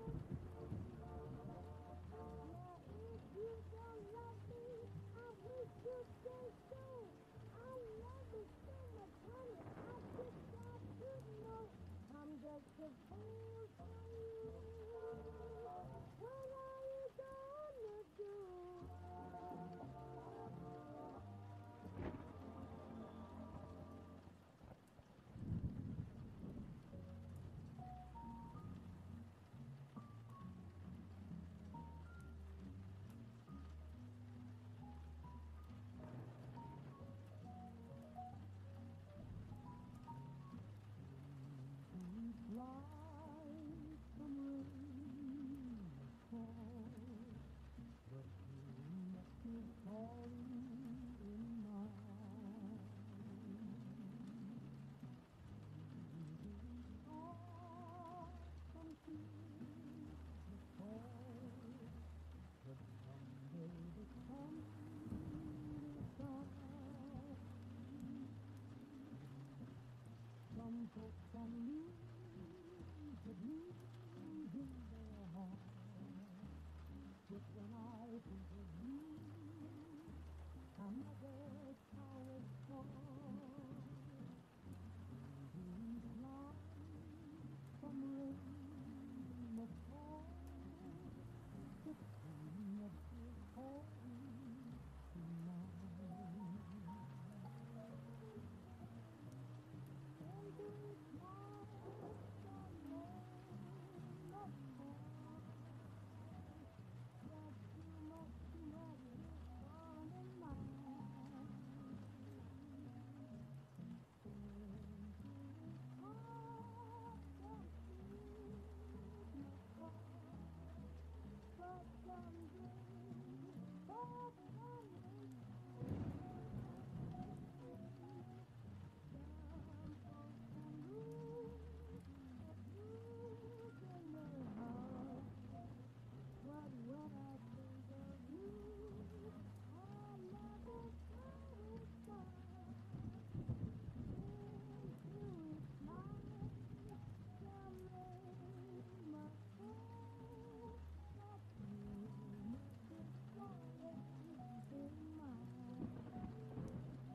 now, if you don't love me, I wish you'd say so. I love you so much, honey, I just got to know. I'm just a fool for you. What are you gonna do? Like some rain fall, the rain that is falling in my heart. Some tears that fall, but someday the sun will shine. Some folks unleash the blues in their heart. But when I think of you, another coward thought. Dreams like some rain must fall, the pain of his calling to and this life alone of got too much, too much is falling in mine. Into this heart that feels my heart, but someday, oh, someday, some folks can lose the blues in their heart. But when I think of you, I never satisfied. Into its light, some rain must fall, that you must be falling in mine.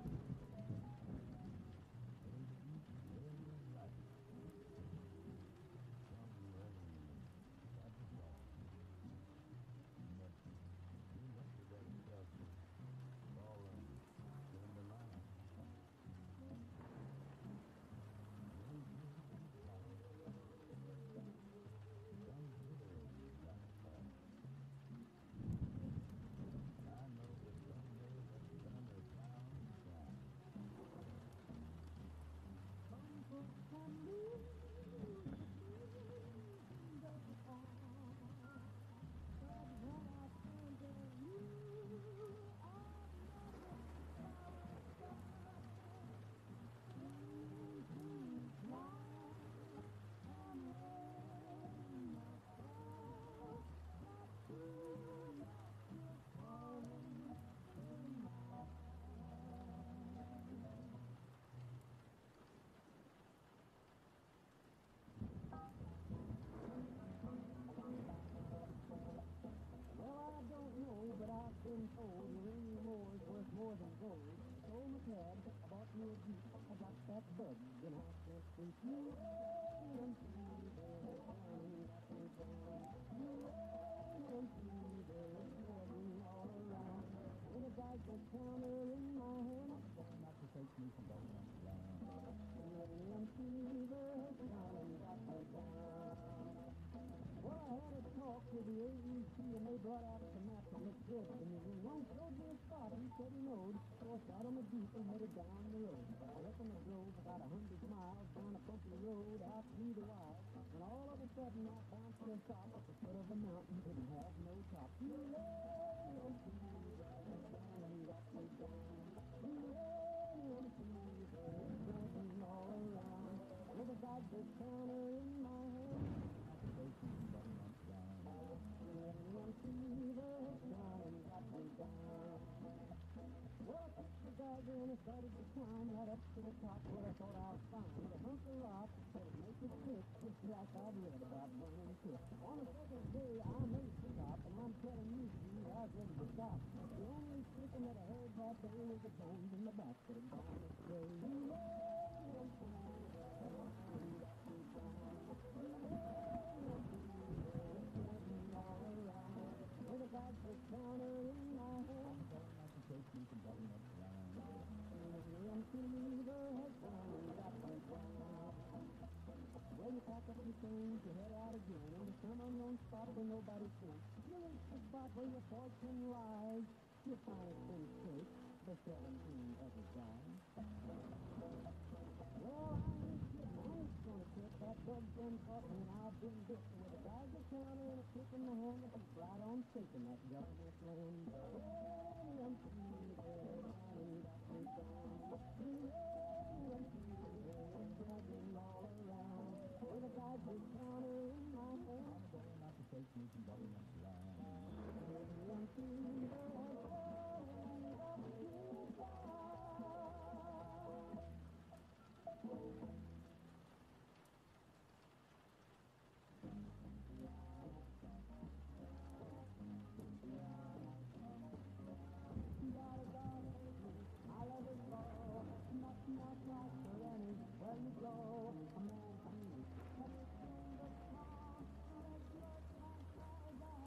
Some folks can lose the blues in their heart, but when I think of you, I never satisfied. Into its light, some rain must fall, but too much is falling in mine. Well, I don't know, but I've been told the ring more is worth more than gold. So my cab, I bought me a Jeep, I got that bug, then I can't sleep. You wait and see, there's Johnny got me down. You wait and see, there's wedding all around. With a dice counter in my hand, that's not to take me from going around. You wait and see, there's Johnny got me down. Well, I had a talk with the A E C and they brought out some maps that looked drifting in. Once showed me a spot he said he knowed, so I shot on the jeep and headed down the road. I reckon I drove about a hundred miles down a bumpy road out through the wild. And all of a sudden I bounced to a stop at the foot of a mountain, didn't have no top. You lay on the and got me down. You lay on the and all around. With a Dodger counter in my hand. Well, I took the dagger and I started to climb right up to the top where I thought I'd find a hunk of rock that would make it fit, just like I'd read about burning tip. On the second day, I made the top, and I'm telling you, Steve, I was ready to stop. The only chicken that I heard that day was the bones in the back that had gone astray. With a Dodger counter in my hand. Take me to button up around. The empty lever has gone and got me down. Well, you pack up your things, you head out again into some unknown spot where nobody's been. You reach the spot where your fortune lies. You find it's been straight, the seventeen others died. Well, I ain't kidding, I ain't gonna quit. That bug done caught me and I've been bit with a Dodger counter and a clip in the hand that was right on shaking that government land. Well, I'm feeling good, and got me down. Well, I'm feeling good, dragging all around. With a Dodger counter in my hand. I'm going out to take me some government land. Well, I'm feeling good, and got me down. I let it go, not, not like the anywhere you go, a man can everything that's wrong, and it's just like I got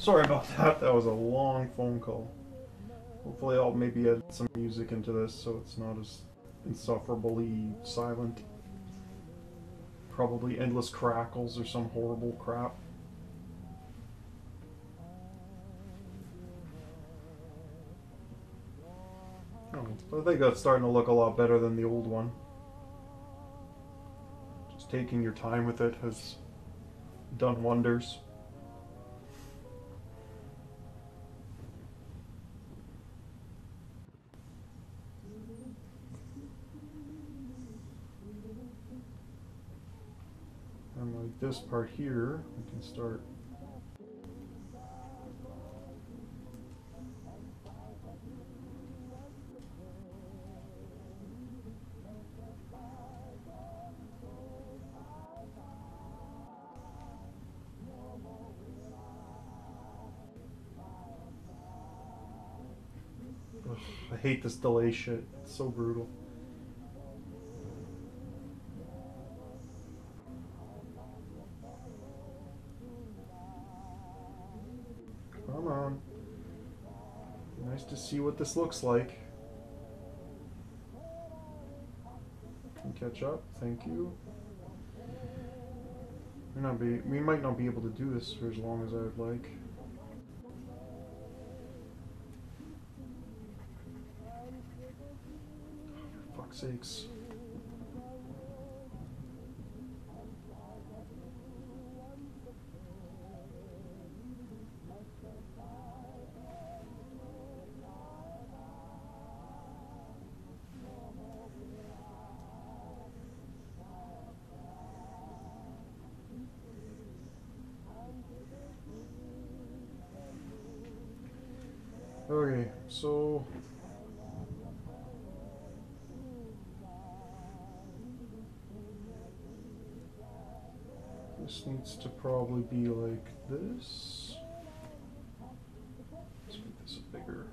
Sorry about that. That was a long phone call. Hopefully I'll maybe add some music into this so it's not as insufferably silent. Probably endless crackles or some horrible crap. Oh, I think that's starting to look a lot better than the old one. Just taking your time with it has done wonders. And like this part here, we can start. Ugh, I hate this delay shit. It's so brutal. Come on. Nice to see what this looks like. Can catch up. Thank you. We not be. We might not be able to do this for as long as I would like. For fuck's sakes. Okay, so this needs to probably be like this. Let's make this bigger.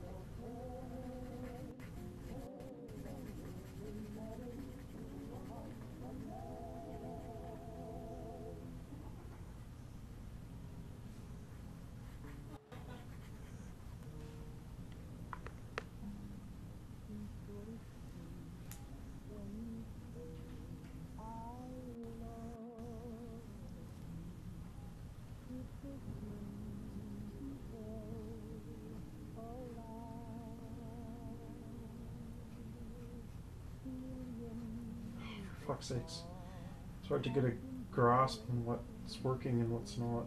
For fuck's sakes. It's hard to get a grasp on what's working and what's not.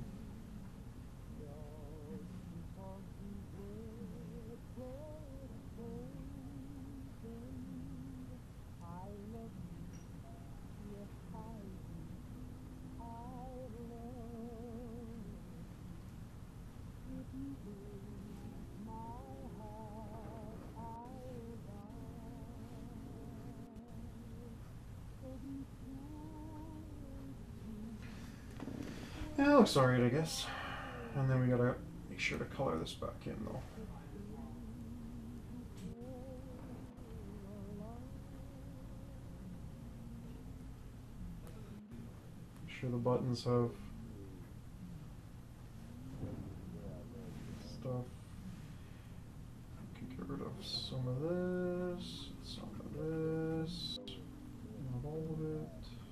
Yeah, it looks alright, I guess. And then we gotta make sure to color this back in, though. Make sure the buttons have stuff. I can get rid of some of this, some of this, not all of it.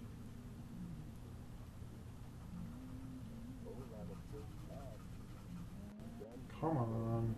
Come on.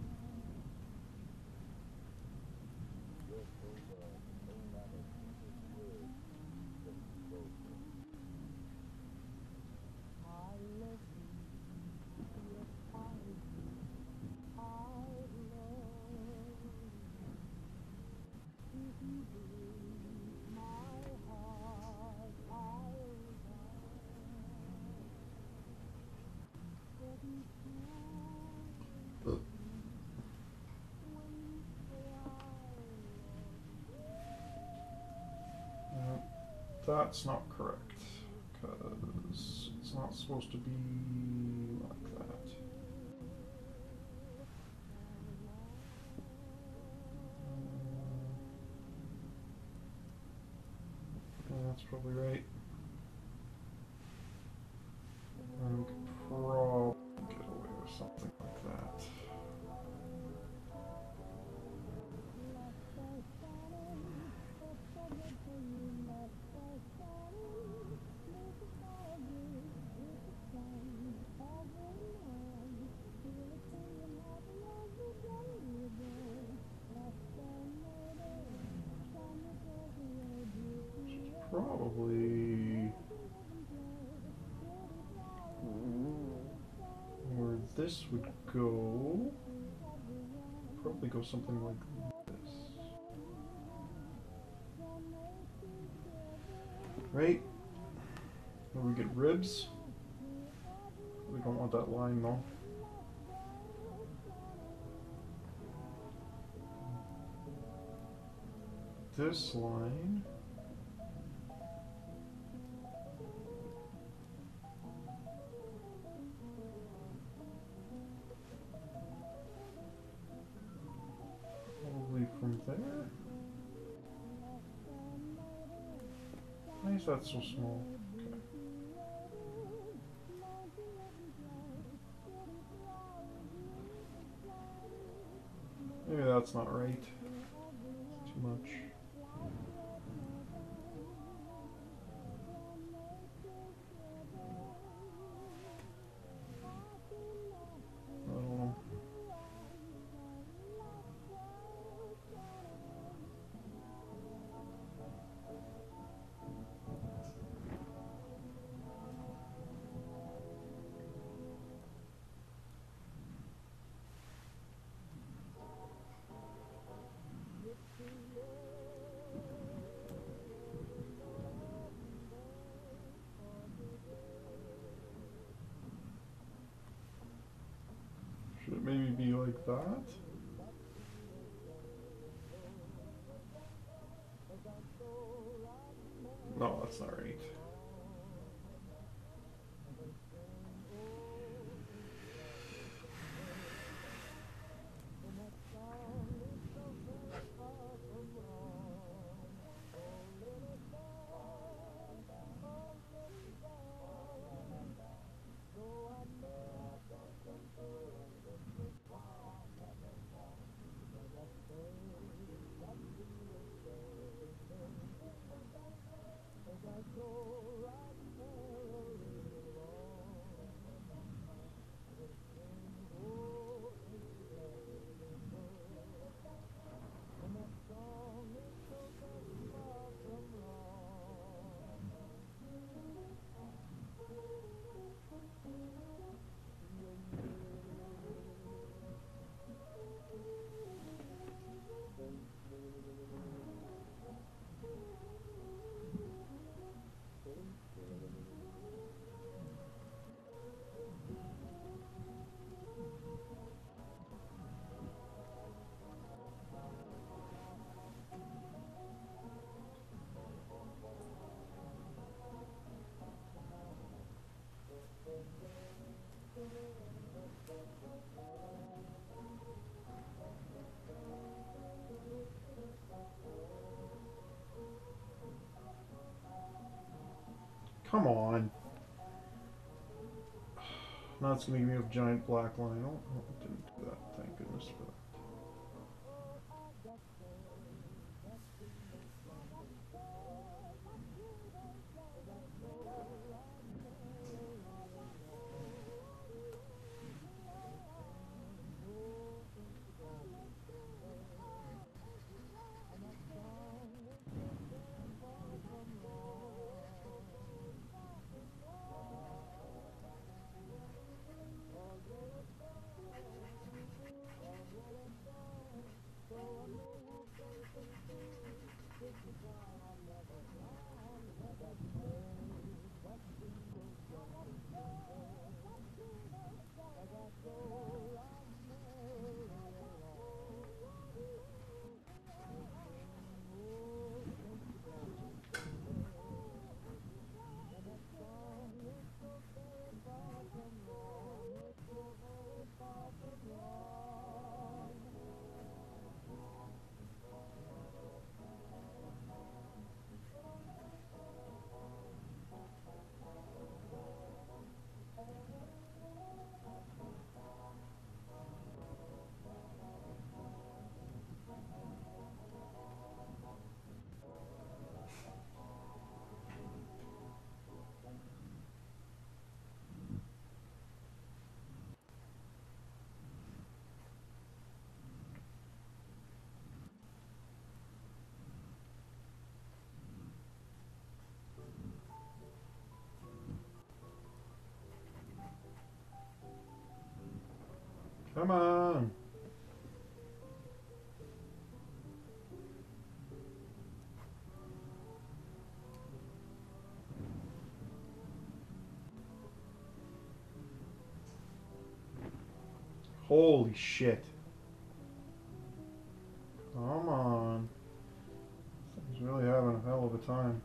That's not correct, because it's not supposed to be like that. Uh, that's probably right. And we could probably get probably where this would go. Probably go something like this. Right? Where we get ribs. We don't want that line though. This line. Probably from there. Why is that so small? Okay. Maybe that's not right. Too much. I don't know. Should it maybe be like that? No, that's not right. Come on. Now it's going to give me a giant black line. Oh, oh, it didn't do that. Thank goodness for that. Come on. Holy shit. Come on. He's really having a hell of a time.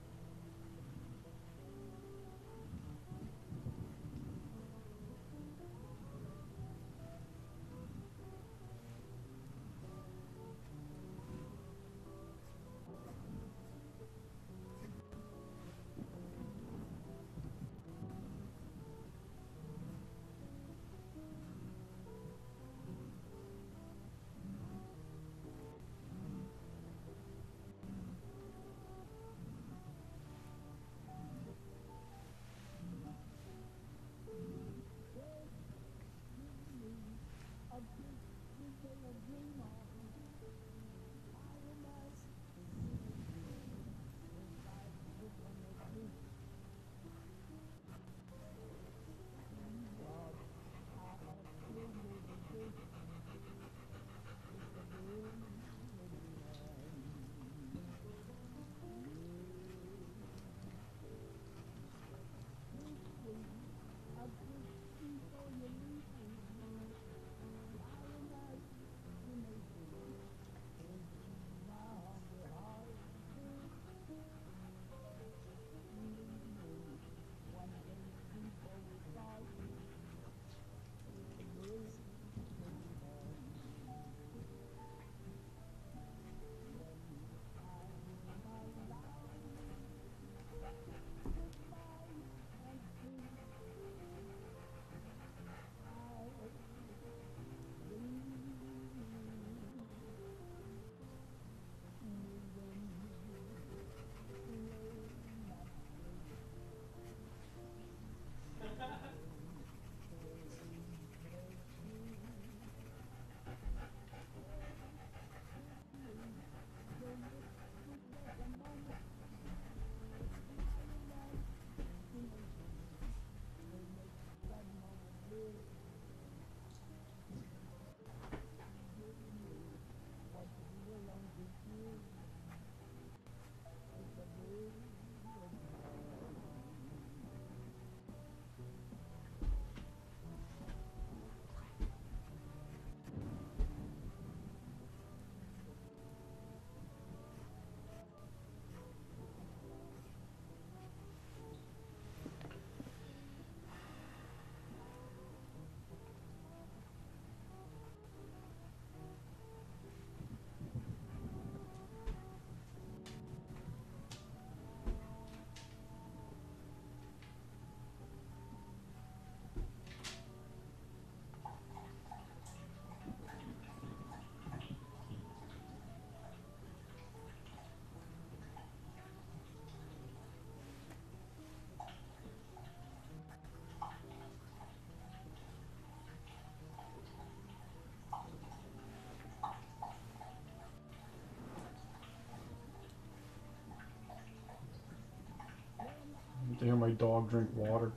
To hear my dog drink water.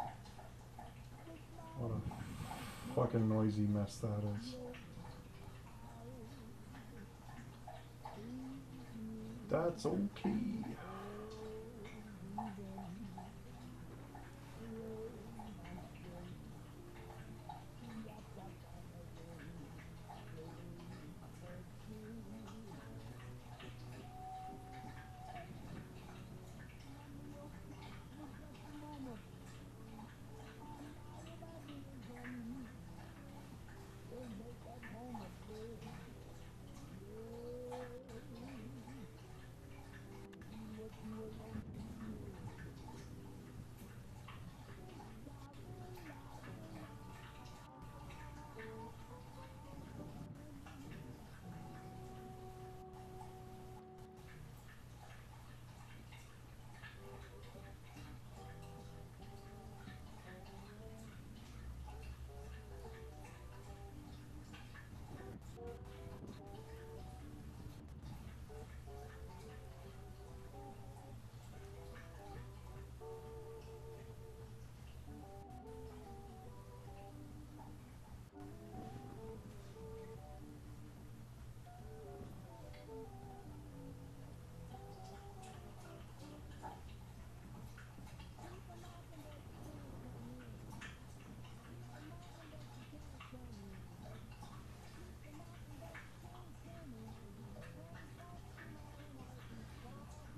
What a fucking noisy mess that is. That's okay.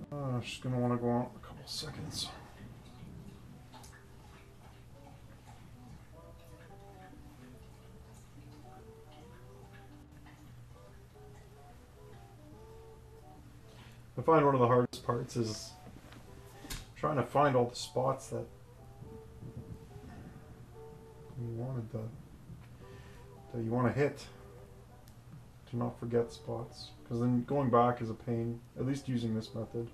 Uh, she's gonna want to go out in a couple seconds. I find one of the hardest parts is trying to find all the spots that you wanted to, that you want to hit. To not forget spots, because then going back is a pain. At least using this method.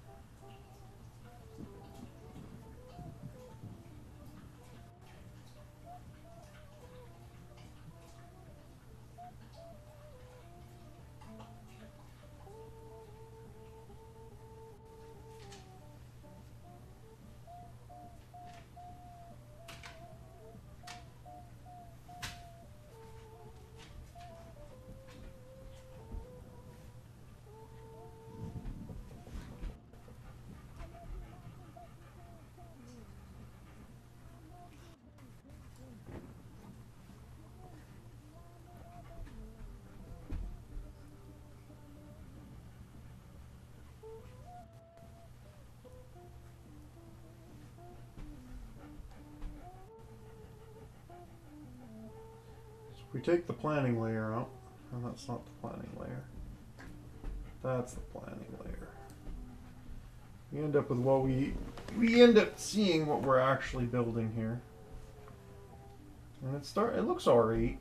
We take the planning layer out. Oh, that's not the planning layer. That's the planning layer. We end up with what we we end up seeing what we're actually building here. And it start it looks alright.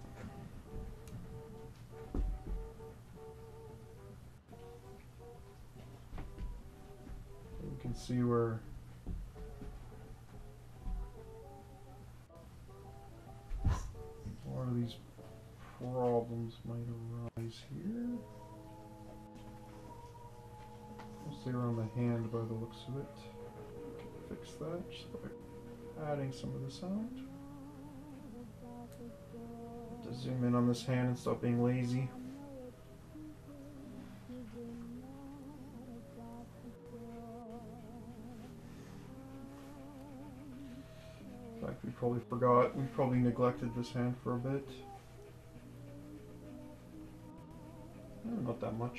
You can see where a lot of these problems might arise here. Mostly around the hand by the looks of it. Fix that just by adding some of this out. To zoom in on this hand and stop being lazy. In fact, we probably forgot, we probably neglected this hand for a bit. Eh, not that much.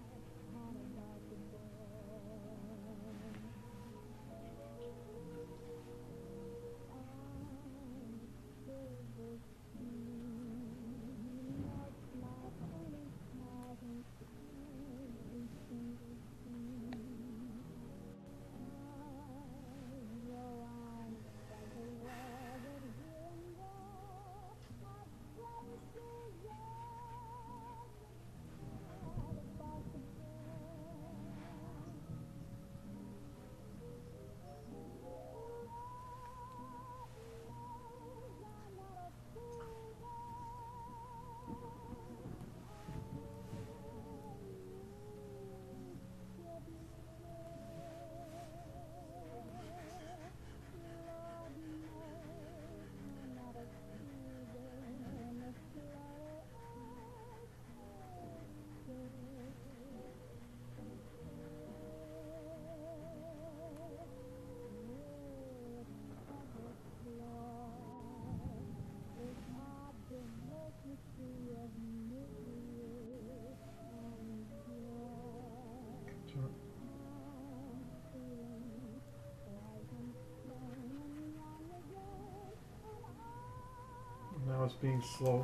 Now it's being slow.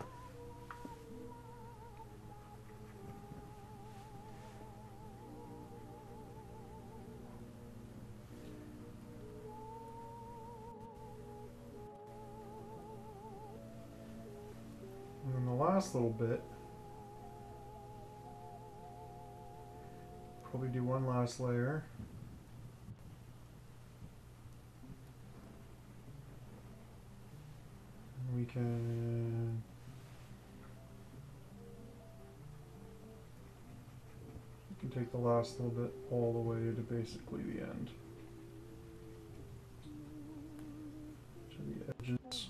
And then the last little bit, probably do one last layer. We can we can take the last little bit all the way to basically the end. To the edges.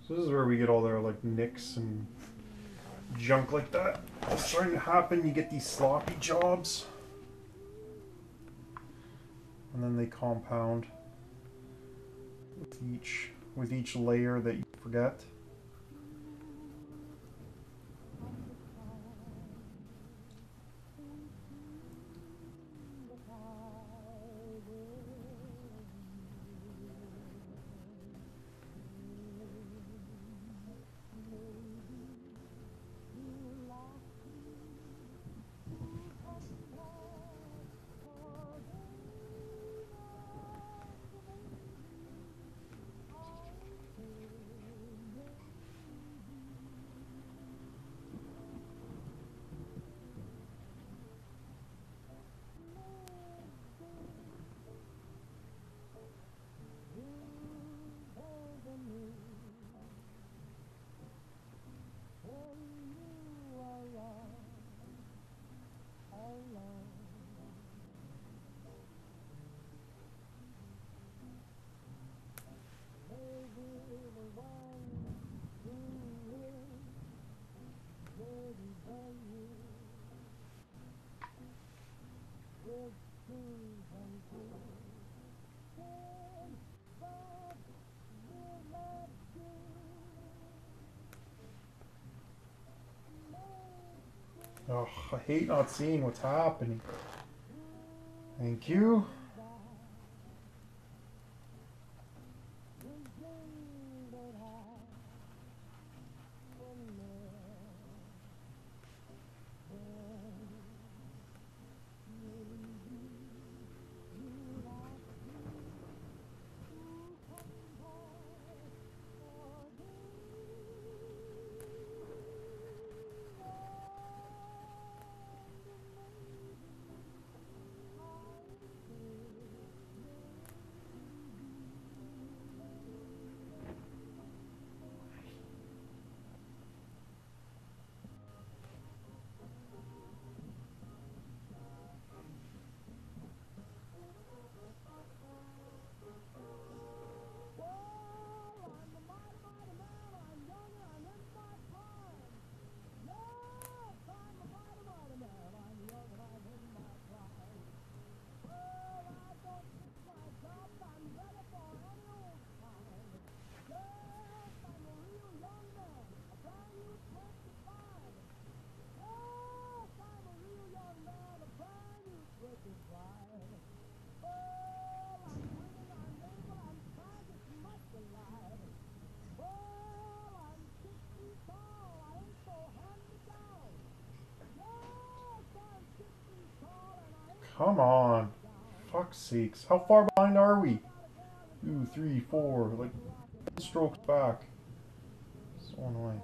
So this is where we get all their like nicks and junk like that. It's starting to happen. You get these sloppy jobs, and then they compound with each with each layer that you forget. Oh, I hate not seeing what's happening. Thank you. Come on. Fuck's sakes. How far behind are we? Two, three, four. Like, strokes back. So annoying.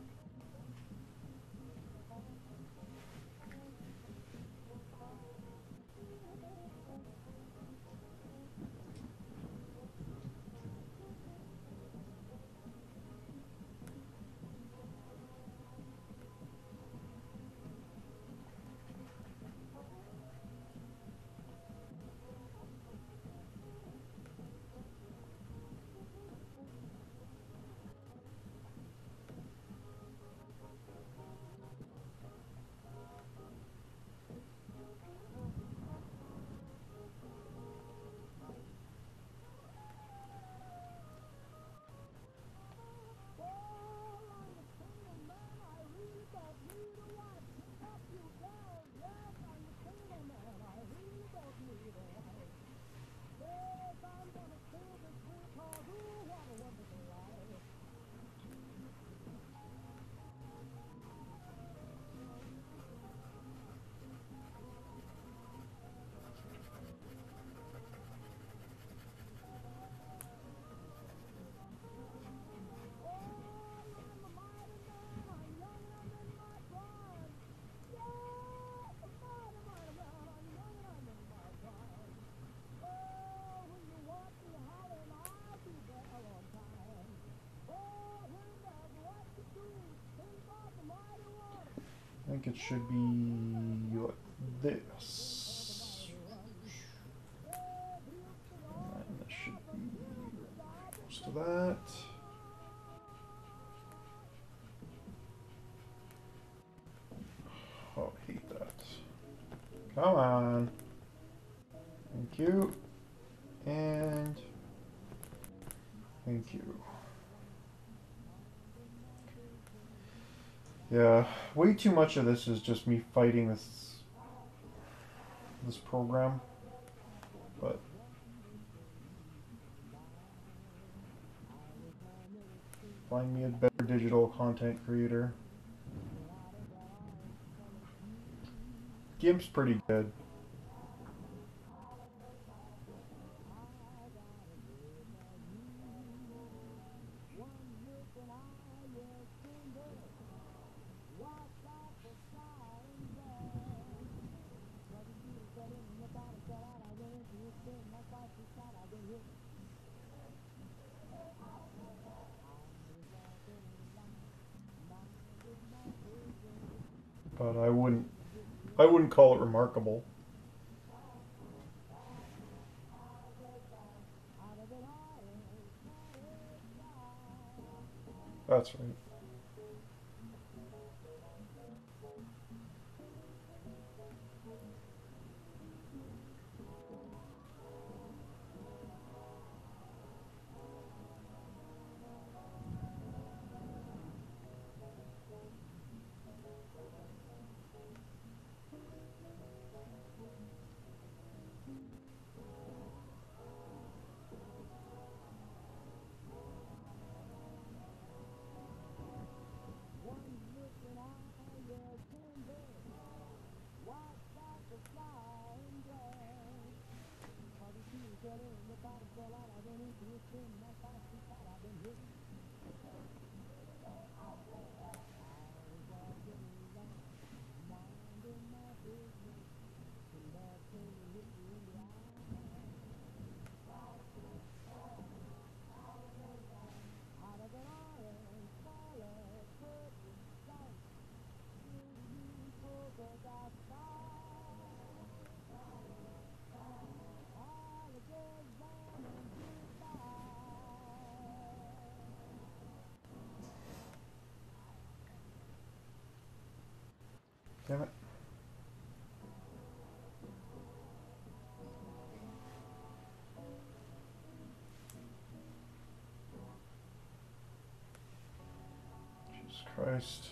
I think it should be like this. And that should be close to that. Come on. Thank you. And thank you. Yeah, way too much of this is just me fighting this this program. But find me a better digital content creator. GIMP's pretty good. But I wouldn't I wouldn't call it remarkable. That's right. Damn it. Jesus Christ.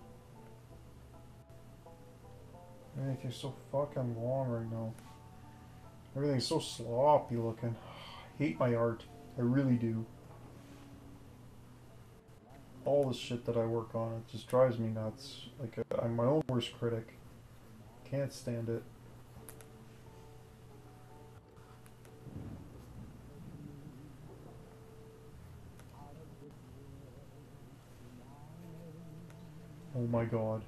Everything's so fucking long right now. Everything's so sloppy looking. I hate my art. I really do. All the shit that I work on, it just drives me nuts. Like, I'm my own worst critic. Can't stand it. Oh my god.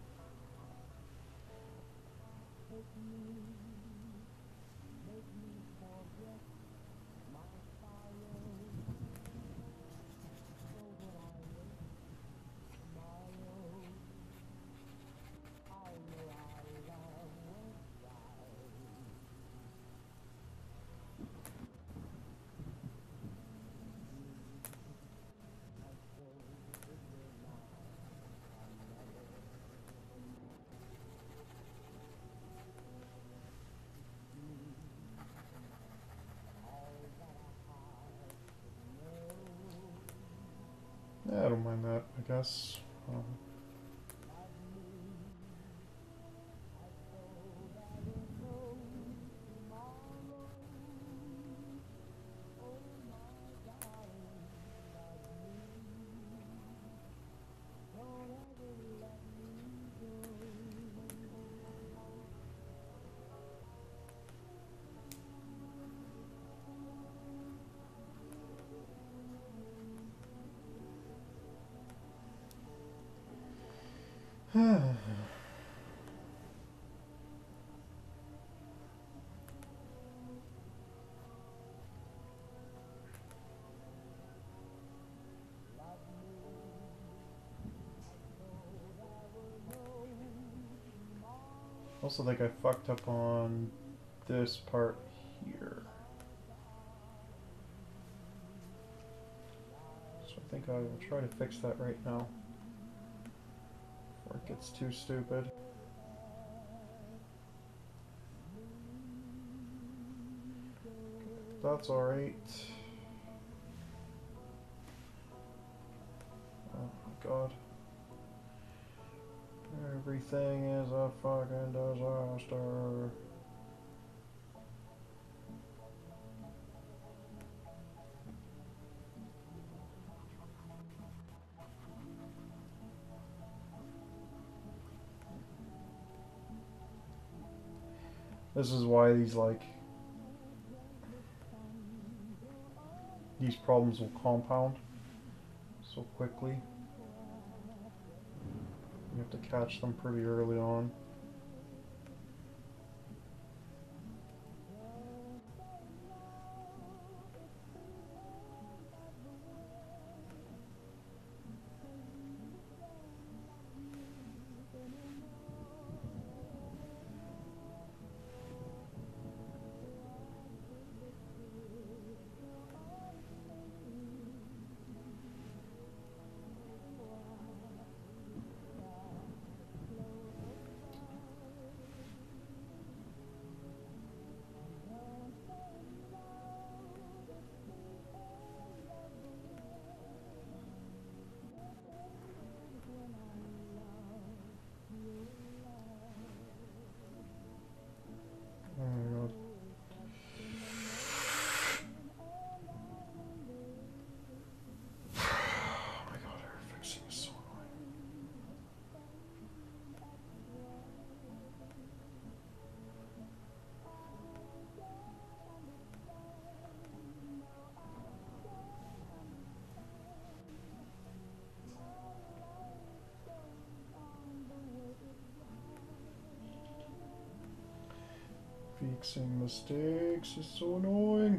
Yeah, I don't mind that, I guess. Um, also think I fucked up on this part here. So I think I will try to fix that right now before it gets too stupid. That's alright. Oh my god. Everything is a fucking disaster. This is why these like these problems will compound so quickly. You have to catch them pretty early on. Fixing mistakes is so annoying.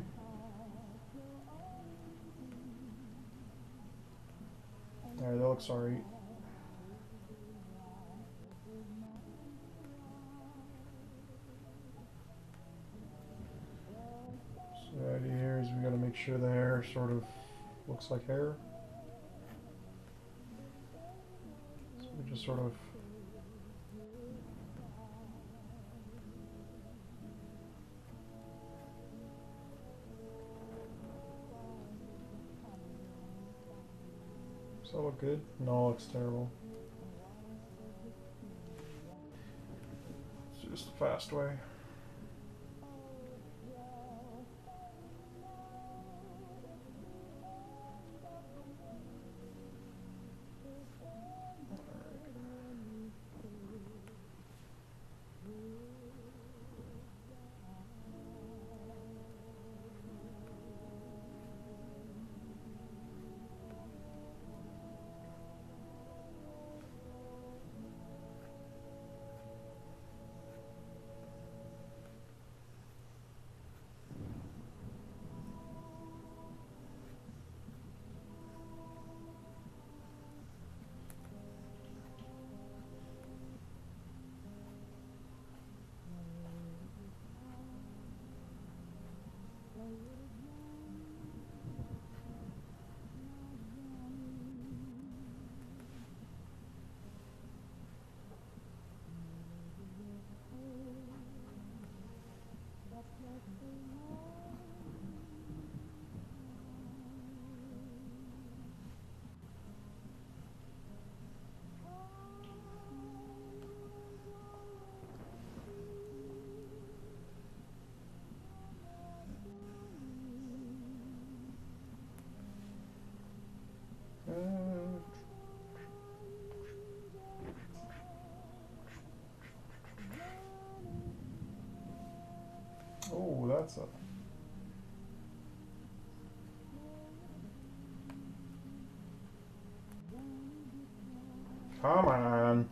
Alright, that looks alright. So the idea here is we gotta make sure the hair sort of looks like hair. So we just sort of Does that look good? No, it looks terrible. It's just the fast way. Oh, that's a... Come on.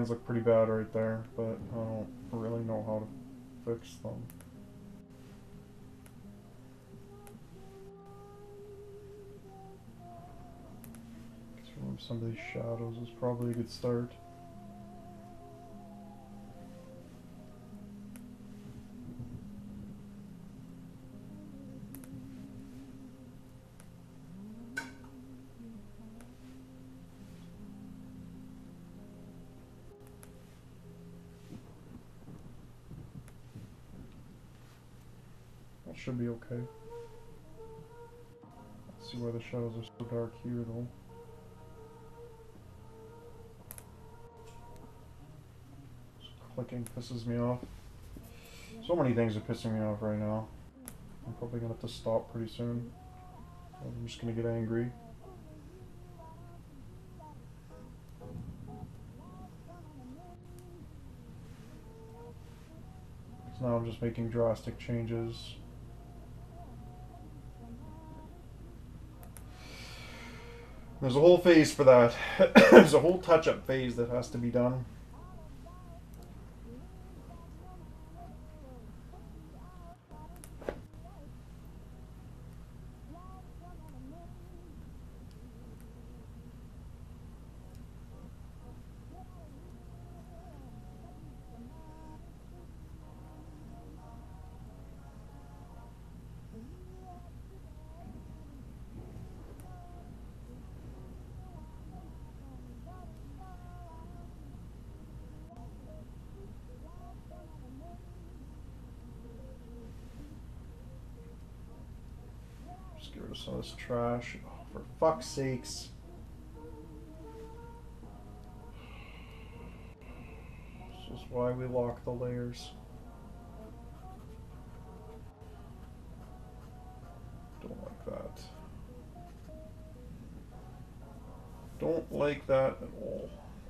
hands look pretty bad right there, but I don't really know how to fix them. Let's remove some of these shadows is probably a good start. That should be okay. Let's see why the shadows are so dark here though. Clicking pisses me off. So many things are pissing me off right now. I'm probably gonna have to stop pretty soon. I'm just gonna get angry. So now I'm just making drastic changes. There's a whole phase for that. There's a whole touch-up phase that has to be done. Just get rid of some of this trash. Oh, for fuck's sakes. This is why we lock the layers. Don't like that. Don't like that at all.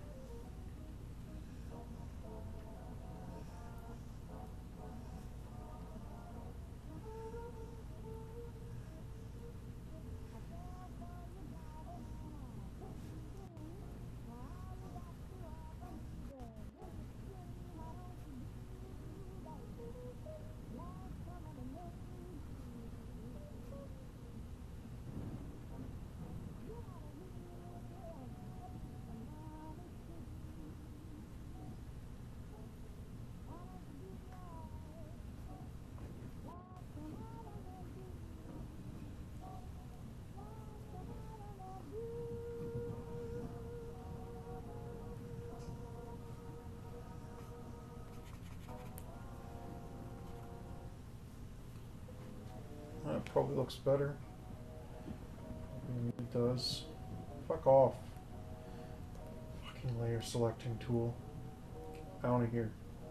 That probably looks better. Maybe it does. Fuck off. Fucking layer selecting tool. Get out of here.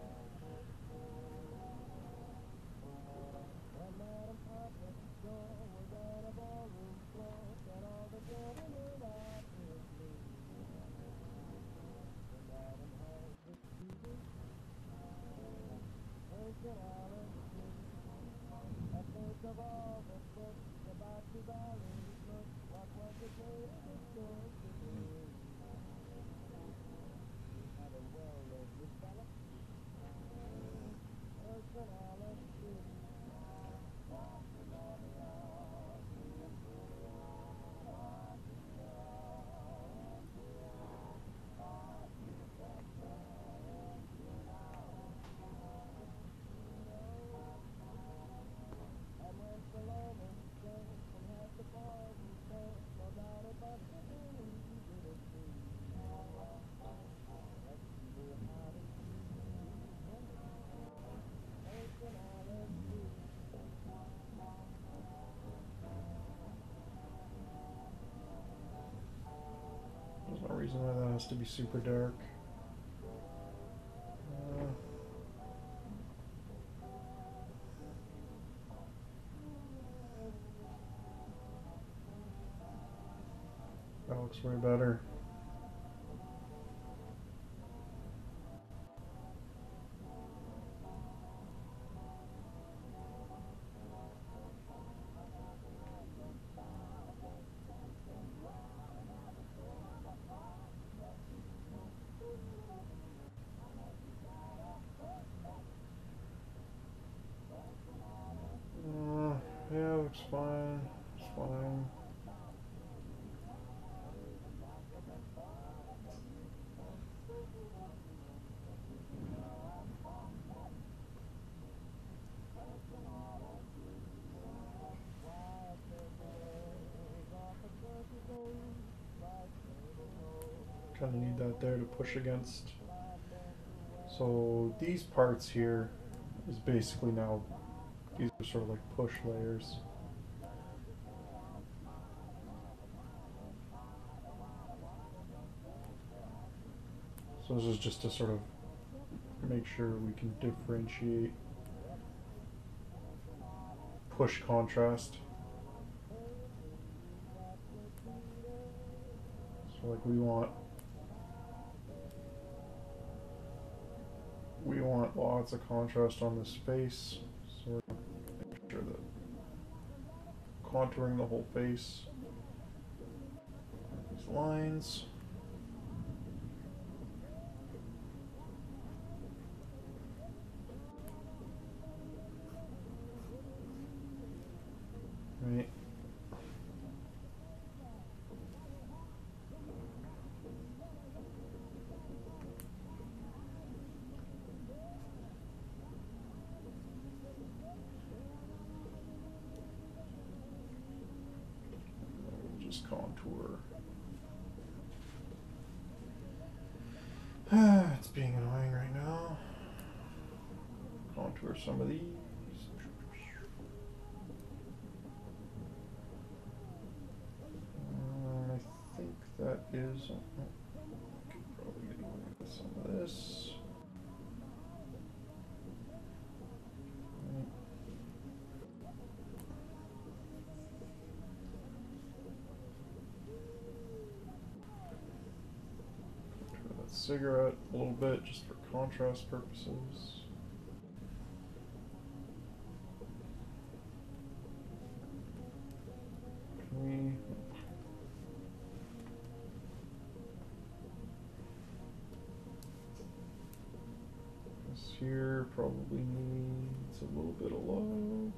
There's no reason why that has to be super dark. Uh, that looks way better. fine. It's fine. Kind of need that there to push against. So these parts here is basically now, these are sort of like push layers. So this is just to sort of make sure we can differentiate push contrast. So like we want we want lots of contrast on this face, so we're going to make sure that contouring the whole face, these lines. Right. Just contour. It's being annoying right now. Contour some of these. Um, I think that is. Oh, I could probably get away with some of this. Right. Contour that cigarette a little bit just for contrast purposes. We this here probably needs a little bit of love.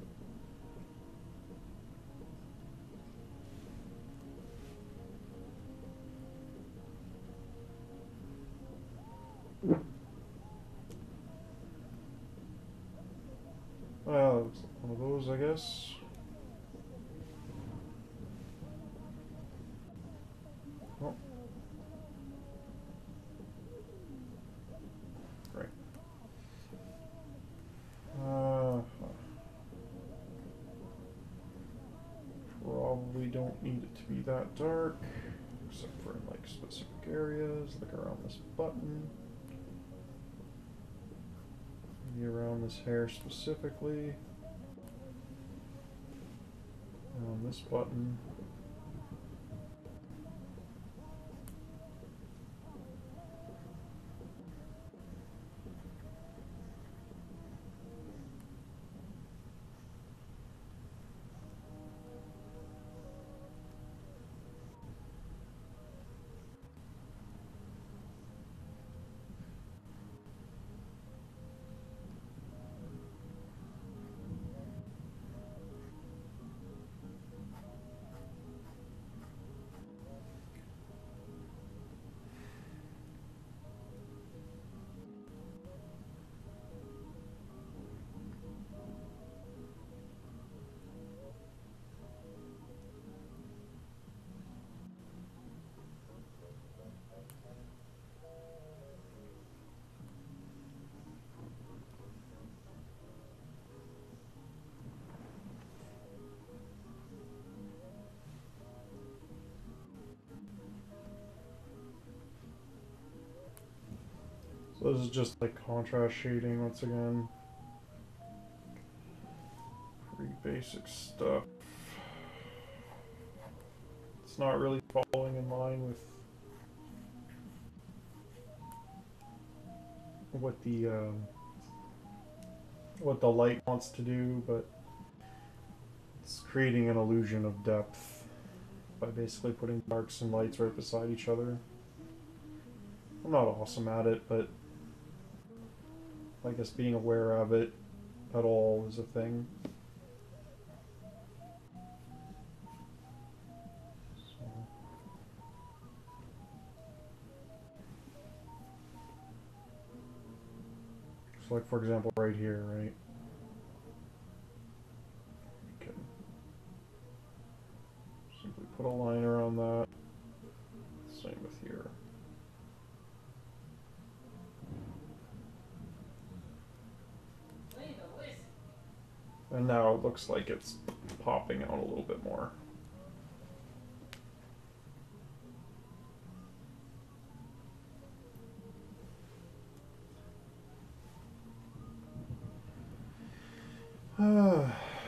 Well, that looks like one of those, I guess. Oh. Great. Uh, probably don't need it to be that dark, except for in like specific areas, like around this button. Maybe around this hair specifically. On this button. So this is just like contrast shading once again. Pretty basic stuff. It's not really following in line with what the um, what the light wants to do, but it's creating an illusion of depth by basically putting darks and lights right beside each other. I'm not awesome at it, but I guess being aware of it at all is a thing. So like for example right here, right? We can simply put a line around that. Same with here. And now it looks like it's popping out a little bit more. Uh,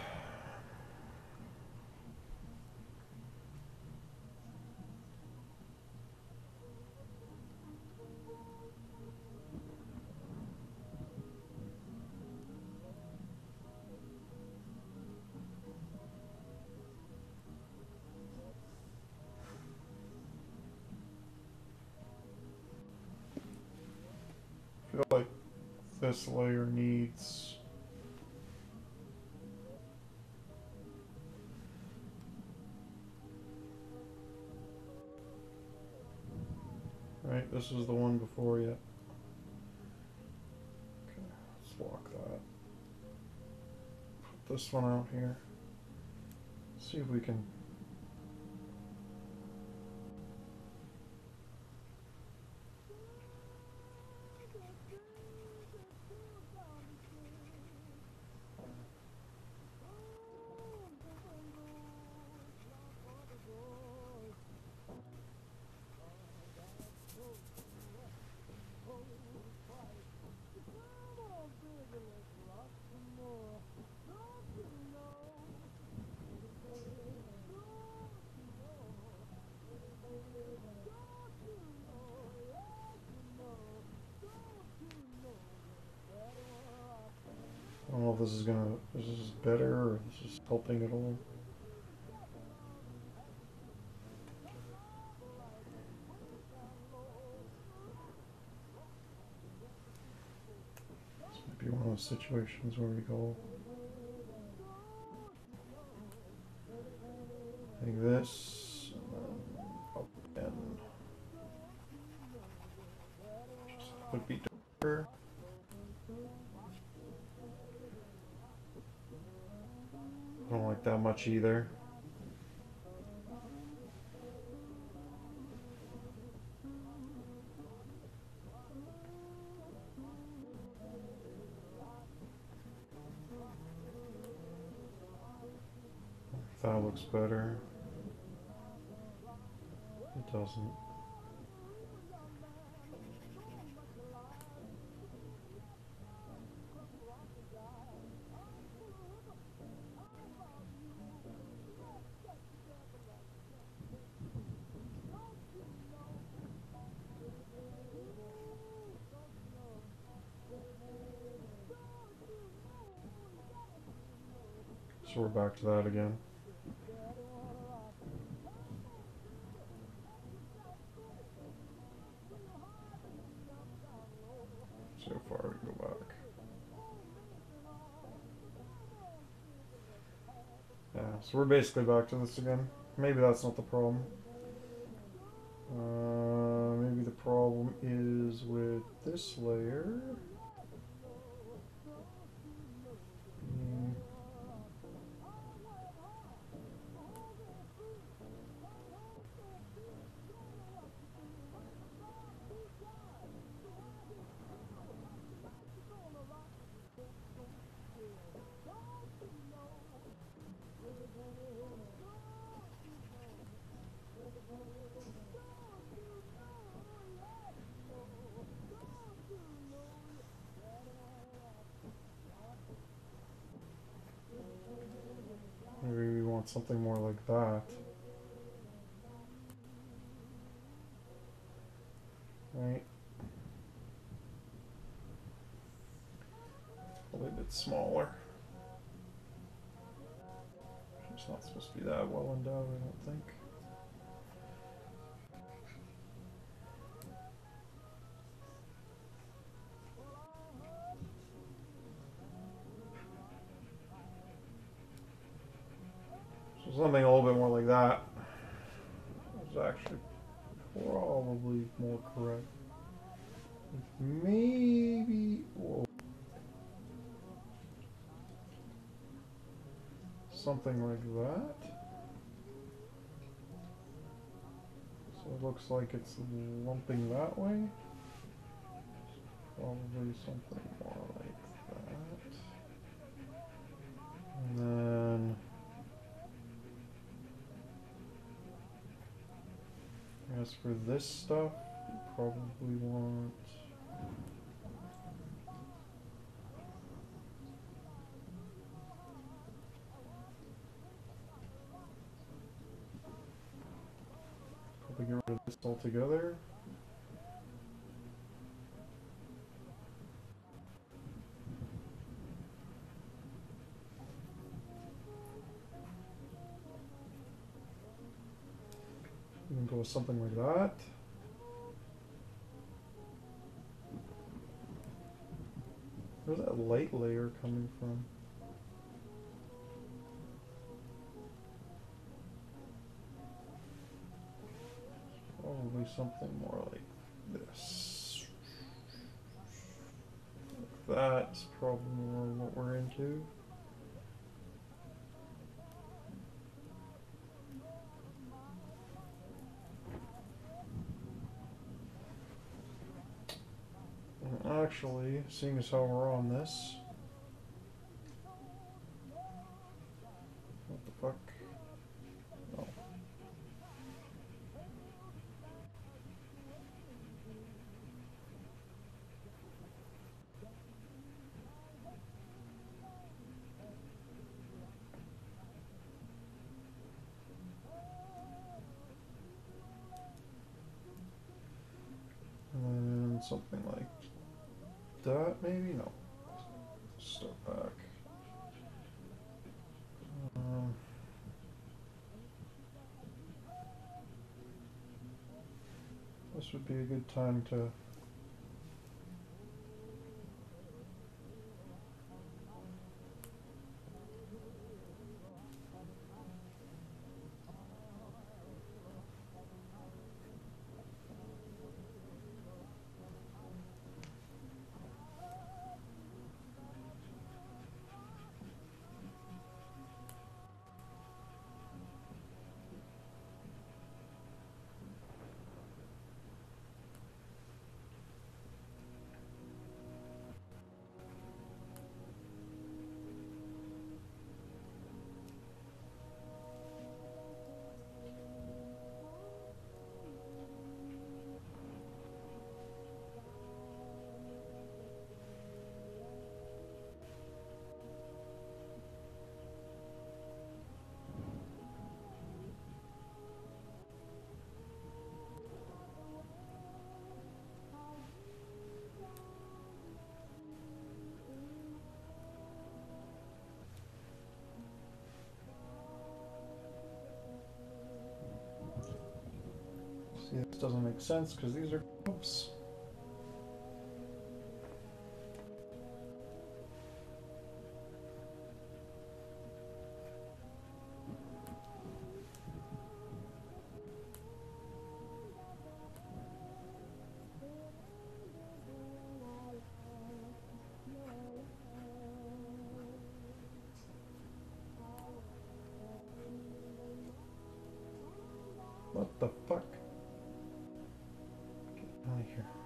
I feel like this layer needs right, this is the one before yet. Okay, let's lock that. Put this one out here. See if we can I don't know if this is gonna, this is better or this is helping it along. This might be one of those situations where we go like this, and then up and just would be darker. I don't like that much either. That looks better. It doesn't. So we're back to that again. See how far we go back. Yeah, so we're basically back to this again. Maybe that's not the problem. Uh, maybe the problem is with this layer. Mm. Maybe we want something more like that. Right? Probably a bit smaller. It's not supposed to be that well endowed, I don't think. So something a little bit more like that is actually probably more correct. Maybe, whoa, something like that. So it looks like it's lumping that way. Probably something more like that. And then as for this stuff, you probably want probably get rid of this altogether. You can go with something like that. Where's that light layer coming from? Probably something more like this. That's probably more what we're into. And actually, seeing as how we're on this, what the fuck? No. And then something like that, maybe? No. Step back. Um, this would be a good time to see. This doesn't make sense because these are oops. What the fuck? Get out of here.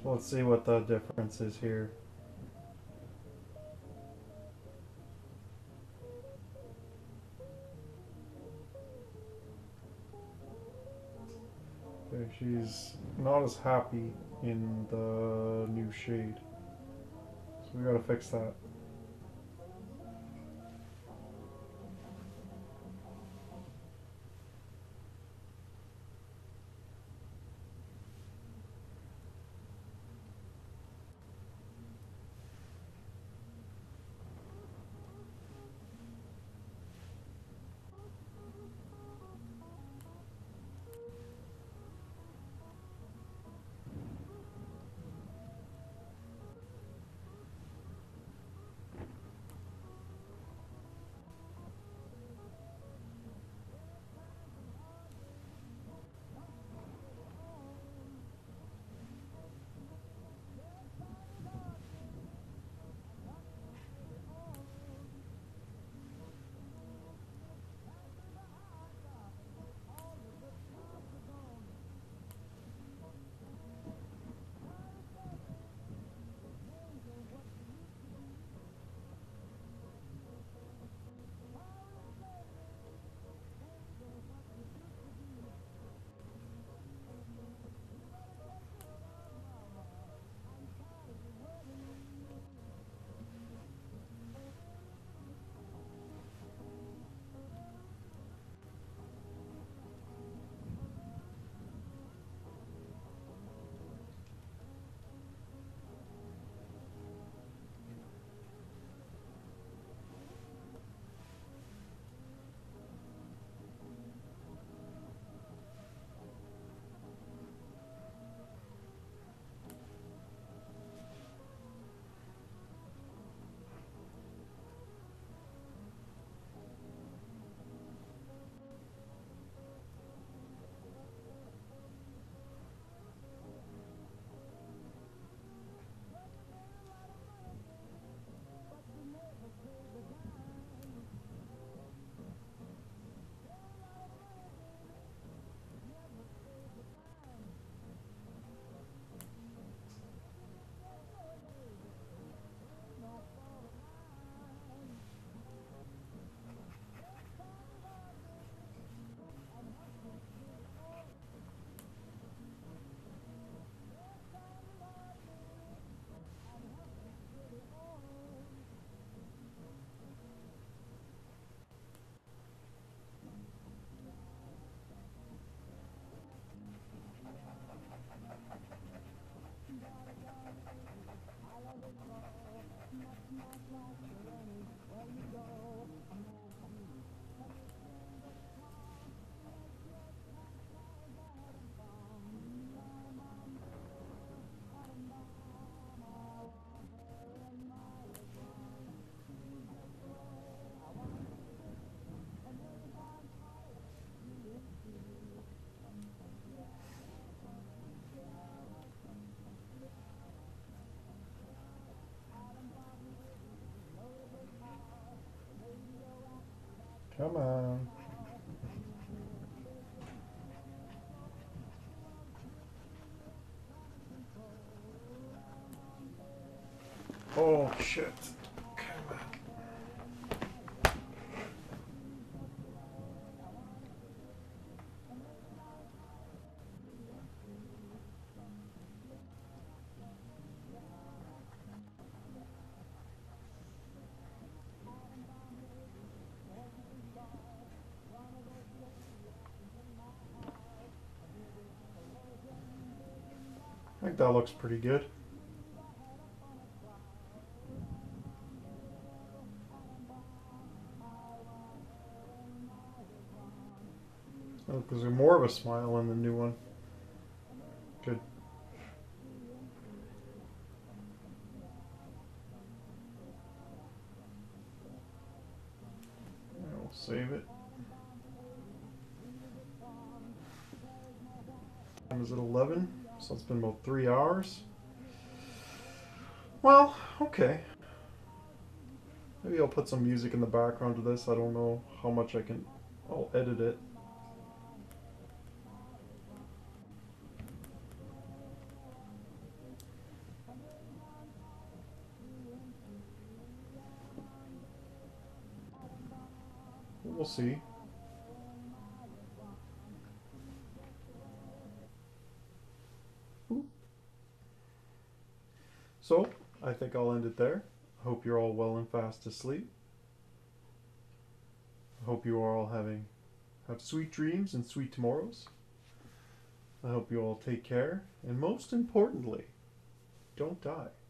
So let's see what the difference is here. Okay, she's not as happy in the new shade. So we gotta fix that. Come on. Oh shit. Come on. I think that looks pretty good. Oh, because there's more of a smile in the new one. Good. I'll save it. Time is at eleven, so it's been about three hours. Well, okay. Maybe I'll put some music in the background to this. I don't know how much I can. I'll edit it. We'll see. So, I think I'll end it there. I hope you're all well and fast asleep. I hope you are all having have sweet dreams and sweet tomorrows. I hope you all take care, and most importantly, don't die.